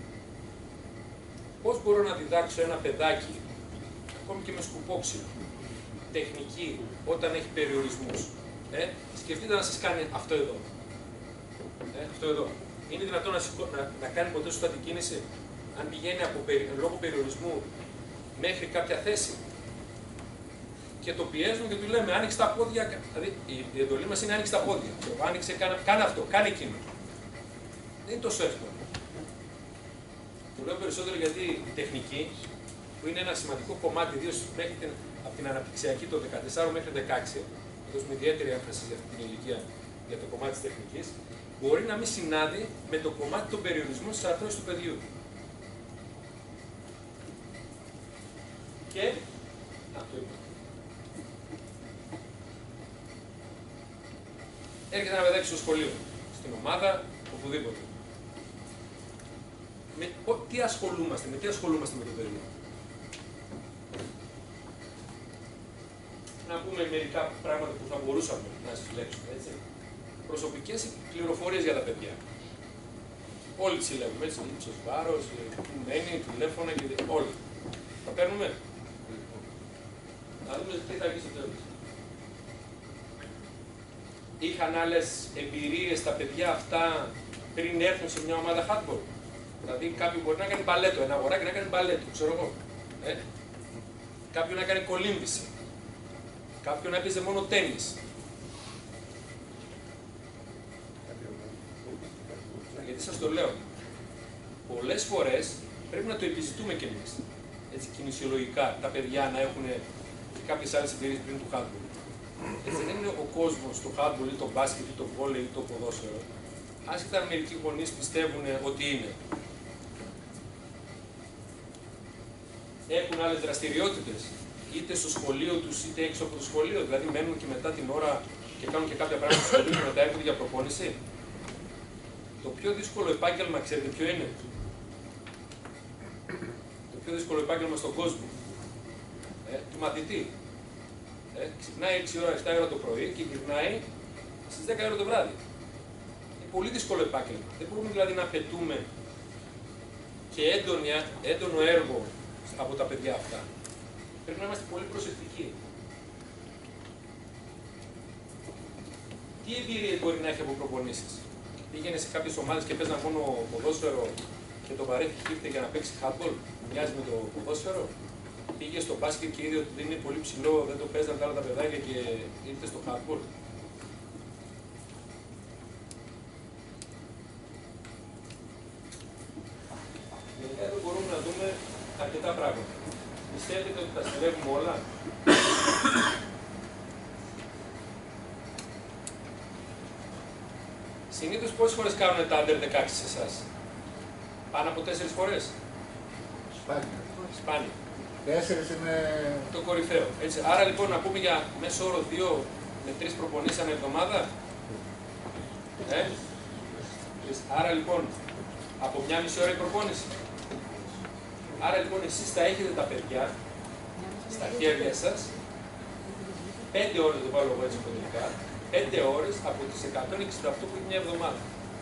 Πώς μπορώ να διδάξω ένα παιδάκι, ακόμη και με σκουπόξυλο, τεχνική, όταν έχει περιορισμούς. Ε, σκεφτείτε να σας κάνει αυτό εδώ. Ε, αυτό εδώ. Είναι δυνατόν να, σηκώ, να, να κάνει ποτέ σωστά την κίνηση, αν πηγαίνει από περι, λόγω περιορισμού μέχρι κάποια θέση. Και το πιέζουν και του λέμε άνοιξε τα πόδια. Δηλαδή η εντολή μας είναι άνοιξε τα πόδια. Άνοιξε, κάνε, κάνε αυτό, κάνε εκείνο. Δεν είναι τόσο εύκολο. Το λέω περισσότερο γιατί η τεχνική, που είναι ένα σημαντικό κομμάτι, ιδίως μέχρι την, από την αναπτυξιακή των δεκατεσσάρων μέχρι δεκαέξι, δώσουμε ιδιαίτερη έμφαση για αυτή την ηλικία για το κομμάτι της τεχνικής, μπορεί να μην συνάδει με το κομμάτι των περιορισμών στις αρθρώσεις του παιδιού. Και. Α, το είπα. Έρχεται ένα παιδάκι στο σχολείο, στην ομάδα, οπουδήποτε. Με τι ασχολούμαστε, με τι ασχολούμαστε με το παιδί. Να πούμε μερικά πράγματα που θα μπορούσαμε να συλλέξουμε, έτσι. Προσωπικές πληροφορίες για τα παιδιά. Όλοι τις συλλέγουμε, έτσι, ύψος, βάρος, που μένει, τηλέφωνα και όλα. Τα παίρνουμε. Να δούμε τι θα γίνει στο τέλος. Είχαν άλλες εμπειρίες τα παιδιά αυτά πριν έρθουν σε μια ομάδα handball. Δηλαδή κάποιοι μπορεί να κάνει μπαλέτο, ένα αγοράκι να κάνει μπαλέτο, ξέρω εγώ. Ε? Κάποιον να κάνει κολύμβηση. Κάποιον να έπαιζε μόνο τένις. Γιατί σας το λέω. Πολλές φορές πρέπει να το επιζητούμε κι εμείς. Έτσι κινησιολογικά, τα παιδιά να έχουν και κάποιες άλλες εμπειρίες πριν του handball. Έτσι δεν είναι ο κόσμος το handball ή το μπάσκετ ή το βόλεϊ ή το ποδόσφαιρο. Άσχετα αν μερικοί γονείς πιστεύουν ότι είναι. Έχουν άλλες δραστηριότητες. είτε στο σχολείο τους είτε έξω από το σχολείο, δηλαδή μένουν και μετά την ώρα και κάνουν και κάποια πράγματα στο σχολείο και μετά έρχονται για προπόνηση. Το πιο δύσκολο επάγγελμα, ξέρετε ποιο είναι? Το πιο δύσκολο επάγγελμα στον κόσμο. Ε, του μαθητή. Ε, ξυπνάει έξι ώρα, επτά ώρα το πρωί και γυρνάει στις δέκα ώρα το βράδυ. Είναι πολύ δύσκολο επάγγελμα. Δεν μπορούμε δηλαδή να απαιτούμε και έντονια, έντονο έργο από τα παιδιά αυτά. Πρέπει να είμαστε πολύ προσεκτικοί. Τι εμπειρίες μπορεί να έχει από προπονήσεις? Πήγαινε σε κάποιες ομάδες και παίζαν μόνο ποδόσφαιρο και το βαρέθηκε και ήρθε για να παίξει handball, μοιάζει με το ποδόσφαιρο. Πήγε στο μπάσκετ και είδε ότι δεν είναι πολύ ψηλό, δεν το παίζαν τα άλλα τα παιδάκια και ήρθε στο handball. Εδώ μπορούμε να δούμε αρκετά πράγματα. Πιστεύετε ότι τα συνδεύουμε όλα? Συνήθως πόσες φορές κάνουν τα under δεκαέξι σε εσάς? Πάνω από τέσσερις φορές? Σπάνια. Σπάνια. Τέσσερις είναι το κορυφαίο. Έτσι. Άρα λοιπόν να πούμε για μέσο όρο δύο με τρεις προπονήσεις ανά εβδομάδα. Ε? Άρα λοιπόν από μια μισή ώρα η προπόνηση. Άρα λοιπόν εσείς θα έχετε τα παιδιά στα χέρια σας πέντε ώρες, το βάλω εγώ έτσι κοντικά, πέντε ώρες από τις εκατόν εξήντα οκτώ που είναι μια εβδομάδα.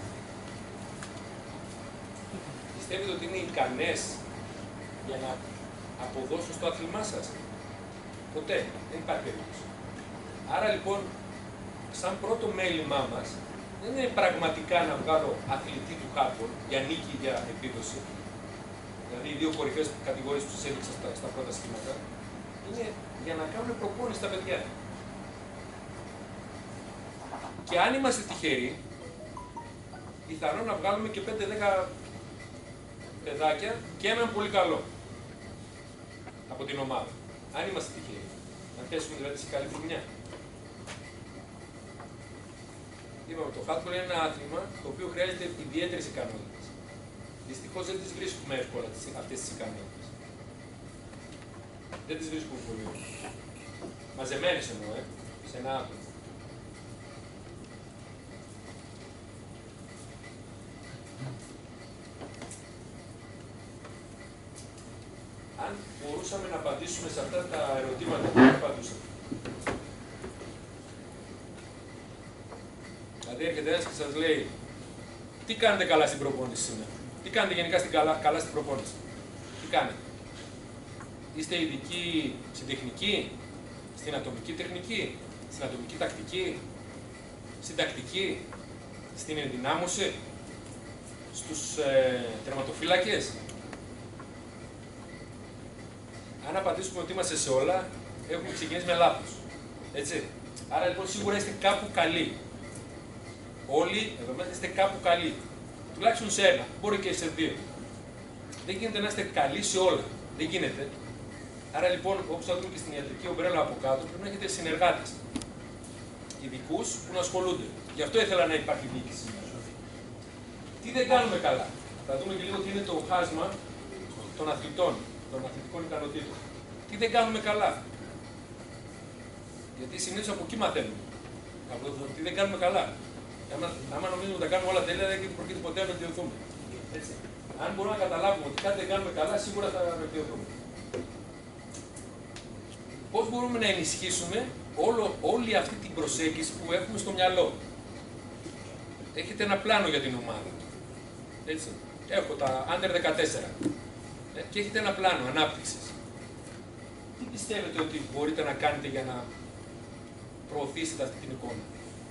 Πιστεύετε ότι είναι ικανές για να αποδώσουν στο άθλημά σας? Ποτέ. Δεν υπάρχει περίπτωση. Άρα λοιπόν, σαν πρώτο μέλημά μας, δεν είναι πραγματικά να βγάλω αθλητή του handball για νίκη, για επίδοση. Δηλαδή οι δύο κορυφαίες κατηγορίες που σας έδειξα στα, στα πρώτα σχήματα, είναι για να κάνουν προπόνηση στα παιδιά. Και αν είμαστε τυχεροί, πιθανόν να βγάλουμε και πέντε δέκα παιδάκια και έναν πολύ καλό από την ομάδα. Αν είμαστε τυχεροί. Να πέσουμε δηλαδή σε καλή χρονιά. Είπαμε, το handball είναι ένα άθλημα το οποίο χρειάζεται ιδιαίτερες ικανότητες. Δυστυχώς δεν τις βρίσκουμε εύκολα αυτές τις ικανότητες. Δεν τις βρίσκουμε πολύ. Μαζεμένες εννοώ, ε, σε ένα άτομο. Αν μπορούσαμε να απαντήσουμε σε αυτά τα ερωτήματα, που δεν απαντούσαμε. Δηλαδή έρχεται ένας και σας λέει, τι κάνετε καλά στην προπόνηση σήμερα? Τι κάνετε γενικά στην καλά, καλά στην προπόνηση? Τι κάνετε? Είστε ειδικοί στην τεχνική, στην ατομική τεχνική, στην ατομική τακτική, στην τακτική, στην ενδυνάμωση, στους ε, τερματοφύλακες? Αν απαντήσουμε ότι είμαστε σε όλα, έχουμε ξεκινήσει με λάθος. Έτσι. Άρα λοιπόν σίγουρα είστε κάπου καλοί. Όλοι εδώ μέσα είστε κάπου καλοί. Τουλάχιστον σε ένα, μπορεί και σε δύο. Δεν γίνεται να είστε καλοί σε όλα. Δεν γίνεται. Άρα λοιπόν, όπως θα δούμε και στην ιατρική ομπρέλα από κάτω, πρέπει να έχετε συνεργάτες. Ειδικούς που να ασχολούνται. Γι' αυτό ήθελα να υπάρχει διοίκηση. Τι δεν κάνουμε καλά? Θα δούμε και λίγο τι είναι το χάσμα των αθλητών, των αθλητικών ικανοτήτων. Τι δεν κάνουμε καλά? Γιατί συνήθως από εκεί μαθαίνουμε. Από το τι δεν κάνουμε καλά. Άμα, άμα νομίζουμε ότι τα κάνουμε όλα τέλεια, δεν προκειται ποτέ να βελτιωθούμε. Έτσι. Αν μπορούμε να καταλάβουμε ότι κάτι δεν κάνουμε καλά, σίγουρα θα βελτιωθούμε. Πώς μπορούμε να ενισχύσουμε όλο, όλη αυτή την προσέγγιση που έχουμε στο μυαλό? Έχετε ένα πλάνο για την ομάδα. Έτσι. Έχω τα under δεκατέσσερα. Ε, και έχετε ένα πλάνο ανάπτυξης. Τι πιστεύετε ότι μπορείτε να κάνετε για να προωθήσετε αυτή την εικόνα?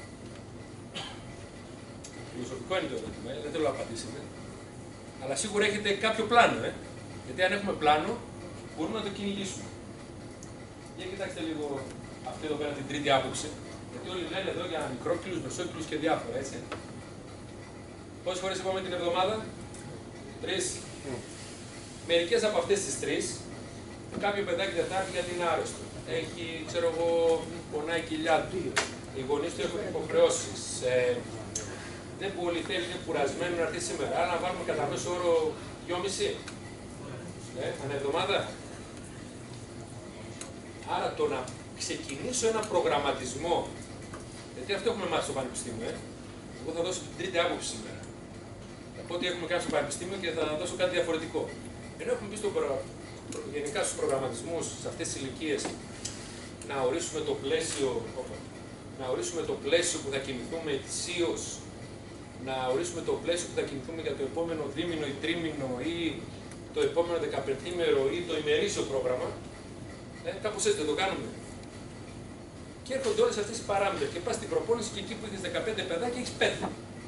Φιλοσοφικό είναι το ερώτημα, δεν θέλω να απαντήσετε. Αλλά σίγουρα έχετε κάποιο πλάνο, ε? Γιατί αν έχουμε πλάνο, μπορούμε να το κυνηγήσουμε. Για κοιτάξτε λίγο αυτή εδώ πέρα την τρίτη άποψη. Γιατί όλοι λένε εδώ για μικρόκυλους, μεσόκυλους και διάφορα, έτσι. Πόσες φορές είπαμε την εβδομάδα? Τρεις. Mm. Μερικές από αυτές τις τρεις, κάποιο παιδάκι δεν θα έρθει γιατί είναι άρρωστο. Έχει, ξέρω εγώ, πονάει η κοιλιά του. Οι γονείς του έχουν υποχρεώσεις. Ε, δεν πολύ θέλει, είναι κουρασμένο να έρθει σήμερα. Άρα να βάλουμε κατά μέσο όρο δυόμιση. Ε, ανά εβδομάδα. Άρα το να ξεκινήσω ένα προγραμματισμό, γιατί αυτό έχουμε μάθει στο Πανεπιστήμιο, ε. Εγώ θα δώσω την τρίτη άποψη σήμερα. Από ό,τι έχουμε κάνει στο Πανεπιστήμιο και θα δώσω κάτι διαφορετικό. Ενώ έχουμε πει στο προ... γενικά στους προγραμματισμούς, σε αυτές τις ηλικίες, να ορίσουμε το πλαίσιο, να ορίσουμε το πλαίσιο που θα κινηθούμε ετησίως, να ορίσουμε το πλαίσιο που θα κινηθούμε για το επόμενο δίμηνο ή τρίμηνο ή το επόμενο δεκαπεντήμερο ή το ημερήσιο πρόγραμμα. Ε, κάπως έτσι δεν το κάνουμε. Και έρχονται όλες αυτές οι παράμετροι και πας στην προπόνηση και εκεί που έχεις δεκαπέντε παιδάκια έχεις πέντε.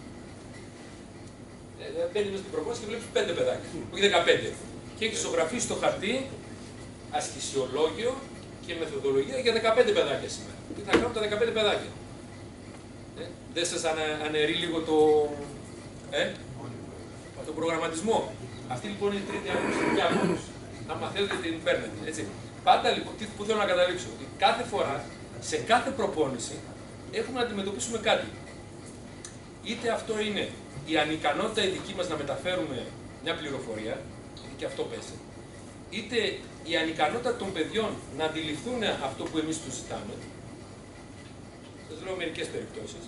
Ε, μπαίνεις μέσα στην προπόνηση και βλέπεις πέντε παιδάκια, όχι δεκαπέντε. Και έχεις ζωγραφίσει στο χαρτί ασκησιολόγιο και μεθοδολογία για δεκαπέντε παιδάκια σήμερα. Τι θα κάνουν τα δεκαπέντε παιδάκια. Ε, δεν σας ανα, αναιρεί λίγο το, ε, το προγραμματισμό. Αυτή λοιπόν είναι η τρίτη άποψη. Άμα θέλετε την παίρνετε. Έτσι. Πάντα λοιπόν, τι που θέλω να καταλήξω, ότι κάθε φορά, σε κάθε προπόνηση, έχουμε να αντιμετωπίσουμε κάτι. Είτε αυτό είναι η ανικανότητα η δική μας να μεταφέρουμε μια πληροφορία, και αυτό πέσει, είτε η ανικανότητα των παιδιών να αντιληφθούν αυτό που εμείς τους ζητάμε. Σας λέω μερικές περιπτώσεις.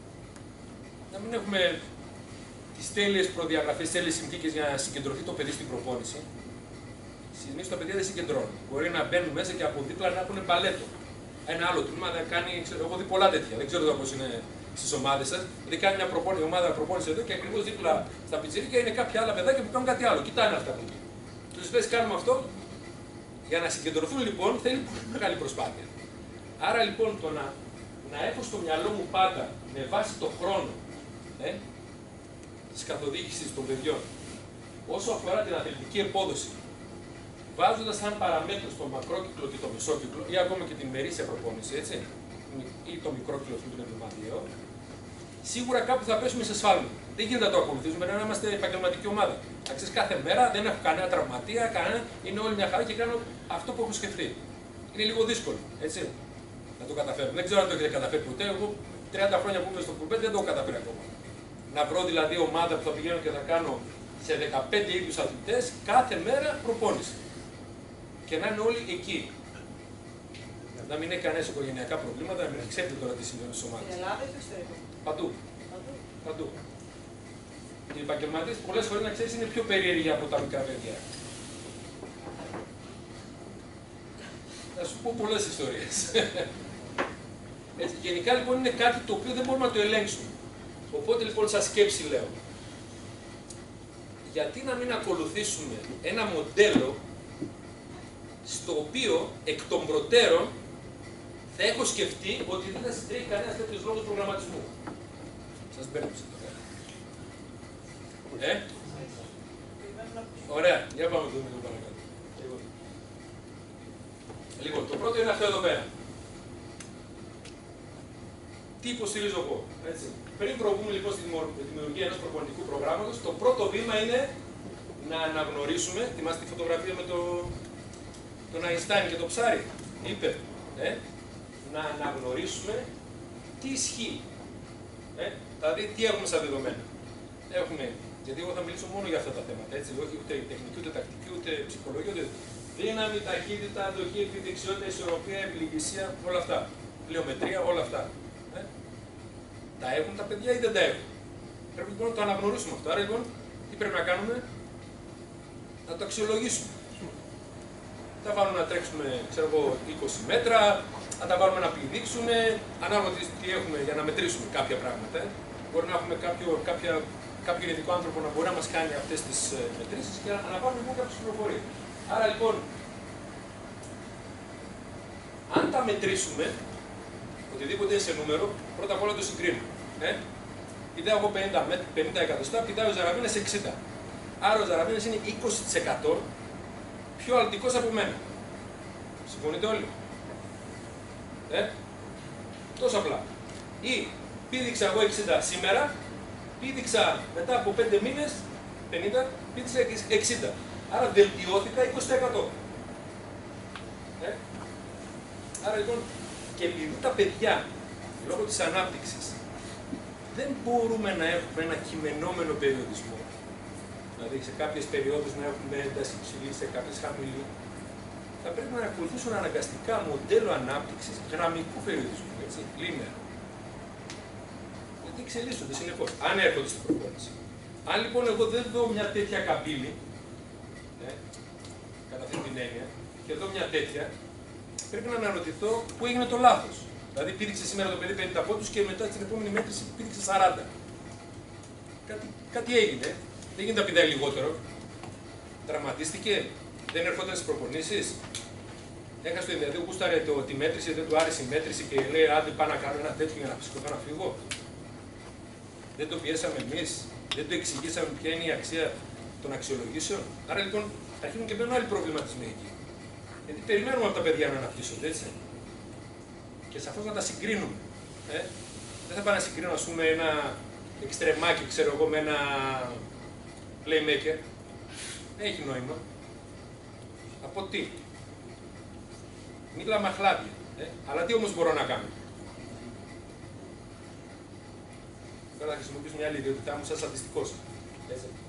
Να μην έχουμε τις τέλειες προδιαγραφές, τις τέλειες συνθήκες για να συγκεντρωθεί το παιδί στην προπόνηση. Συνήθως τα παιδιά δεν συγκεντρώνουν. Μπορεί να μπαίνουν μέσα και από δίπλα να έχουν μπαλέτο. Ένα άλλο τμήμα να κάνει, ξέρω, έχω δει πολλά τέτοια. Δεν ξέρω πώς είναι στις ομάδες σας. Δηλαδή κάνει μια προπόνηση, ομάδα προπόνηση εδώ και ακριβώς δίπλα στα πιτσίρικα είναι κάποια άλλα παιδάκια που κάνουν κάτι άλλο. Κοιτάνε αυτά που τους λες κάνουμε αυτό. Για να συγκεντρωθούν λοιπόν θέλει πολύ μεγάλη προσπάθεια. Άρα λοιπόν το να, να έχω στο μυαλό μου πάντα με βάση το χρόνο ε, της καθοδήγησης των παιδιών όσο αφορά την αθλητική επόδοση, βάζοντας σαν παραμέτρο στο μακρόκυκλο και το μεσόκυκλο ή ακόμα και την μερίσια προπόνηση, έτσι, ή το μικρόκυκλο του εβδομαδιαίο, σίγουρα κάπου θα πέσουμε σε σφάλμα. Δεν γίνεται να το ακολουθήσουμε, πρέπει να είμαστε επαγγελματική ομάδα. Να ξέρεις, κάθε μέρα δεν έχω κανένα τραυματία, κανένα, είναι όλη μια χαρά και κάνω αυτό που έχω σκεφτεί. Είναι λίγο δύσκολο, έτσι, να το καταφέρω. Δεν ξέρω αν το έχετε καταφέρει ποτέ. Εγώ τριάντα χρόνια που είμαι στο Κουρμπέτ δεν το έχω καταφέρει ακόμα. Να βρω δηλαδή ομάδα που θα πηγαίνω και θα κάνω σε δεκαπέντε ίδιους αθλητές κάθε μέρα προπόνηση. Και να είναι όλοι εκεί. Να μην έχει κανένα οικογενειακά προβλήματα, να μην ξέρετε τώρα τι συμβαίνει στις ομάδες. Στην Ελλάδα ή στο εξωτερικό? Παντού. Παντού. Οι επαγγελματίες πολλές φορές να ξέρεις είναι πιο περίεργοι από τα μικρά παιδιά. Να σου πω πολλές ιστορίες. Έτσι, γενικά λοιπόν είναι κάτι το οποίο δεν μπορούμε να το ελέγξουμε. Οπότε λοιπόν σαν σκέψη λέω, γιατί να μην ακολουθήσουμε ένα μοντέλο στο οποίο εκ των προτέρων θα έχω σκεφτεί ότι δεν θα συντρέχει κανένας τέτοιος λόγος προγραμματισμού. Σας μπέρδεψε τώρα. Ε? Ωραία, για πάμε το λίγο παρακάτω. Λοιπόν, το πρώτο είναι αυτό εδώ πέρα. Τι υποστηρίζω εγώ, έτσι. Πριν προβούμε λοιπόν στη δημιουργία ενός προπονητικού προγράμματος, το πρώτο βήμα είναι να αναγνωρίσουμε, θυμάστε τη φωτογραφία με το, τον Αϊνστάιν και το ψάρι, είπε, ε, να αναγνωρίσουμε τι ισχύει. Ε, δηλαδή, τι έχουμε σαν δεδομένα. Έχουμε, γιατί εγώ θα μιλήσω μόνο για αυτά τα θέματα, έτσι, όχι ούτε τεχνική, ούτε τακτική, ούτε ψυχολογία, ούτε δύναμη, ταχύτητα, αντοχή, επιδεξιότητα, ισορροπία, ευληγησία, όλα αυτά. Πλειομετρία, όλα αυτά. Ε, τα έχουν τα παιδιά ή δεν τα έχουν. Πρέπει λοιπόν να το αναγνωρίσουμε αυτό. Άρα λοιπόν, τι πρέπει να κάνουμε, να το αξιολογήσουμε. Θα βάλουμε να τρέξουμε, ξέρω εγώ, είκοσι μέτρα, να τα βάλουμε να πηδήξουμε, ανάλογα τι έχουμε για να μετρήσουμε κάποια πράγματα. Ε. Μπορεί να έχουμε κάποιο, κάποια, κάποιον ειδικό άνθρωπο να μπορεί να μας κάνει αυτές τις ε, μετρήσεις και να αναβάλουμε λοιπόν κάποιες πληροφορίες. Άρα λοιπόν, αν τα μετρήσουμε, οτιδήποτε είναι σε νούμερο, πρώτα απ' όλα το συγκρίνουμε. Ε. Πηδάω εγώ πενήντα εκατοστά, πηδάω ο Ζαραβίνας εξήντα. Άρα ο Ζαραβίνας είναι είκοσι τοις εκατό πιο αλτικός από μένα. Συμφωνείτε όλοι? Ε, τόσο απλά. Ή πήδηξα εγώ εξήντα σήμερα, πήδηξα μετά από πέντε μήνες, πενήντα, πήδηξα εξήντα. Άρα βελτιώθηκα είκοσι τοις εκατό. Ε, άρα λοιπόν, και επειδή τα παιδιά, λόγω της ανάπτυξης, δεν μπορούμε να έχουμε ένα κειμενόμενο περιοδισμό. Δηλαδή σε κάποιες περιόδους να έχουμε ένταση υψηλή, σε κάποιες χαμηλή. θα πρέπει να ακολουθήσουν αναγκαστικά μοντέλο ανάπτυξης γραμμικού περιοδισμού, έτσι, linear. Γιατί εξελίσσονται συνεχώς, αν έρχονται στην προπόνηση. Αν λοιπόν εγώ δεν δω μια τέτοια καμπύλη, ε, κατά αυτή την έννοια, και δω μια τέτοια, πρέπει να αναρωτηθώ πού έγινε το λάθος. Δηλαδή, πήδηξε σήμερα το παιδί πενήντα πόντους και μετά στην επόμενη μέτρηση πήδηξε σαράντα. Κάτι, κάτι έγινε. Δεν γίνεται να πηδάει λιγότερο. Τραυματίστηκε, δεν ερχόταν στις προπονήσεις. Έχασε το δηλαδή, γούσταρε το, τη μέτρηση, δεν του άρεσε η μέτρηση και λέει: άντε πάω να κάνω ένα τέτοιο για να σηκωθώ να φύγω. Δεν το πιέσαμε εμείς, δεν το εξηγήσαμε ποια είναι η αξία των αξιολογήσεων. Άρα λοιπόν θα αρχίσουν και μπαίνουν άλλοι προβληματισμοί εκεί. Γιατί περιμένουμε από τα παιδιά να αναπτύσσονται, έτσι. Και σαφώς να τα συγκρίνουμε. Ε? Δεν θα πάω να συγκρίνω, ας πούμε, ένα εξτρεμάκι, ξέρω εγώ, με ένα playmaker. Δεν έχει νόημα. Από τι. Μίλα μαχλάδια. Ε? Αλλά τι όμως μπορώ να κάνω. Τώρα θα χρησιμοποιήσω μια άλλη ιδιότητά μου σαν στατιστικός. Έτσι.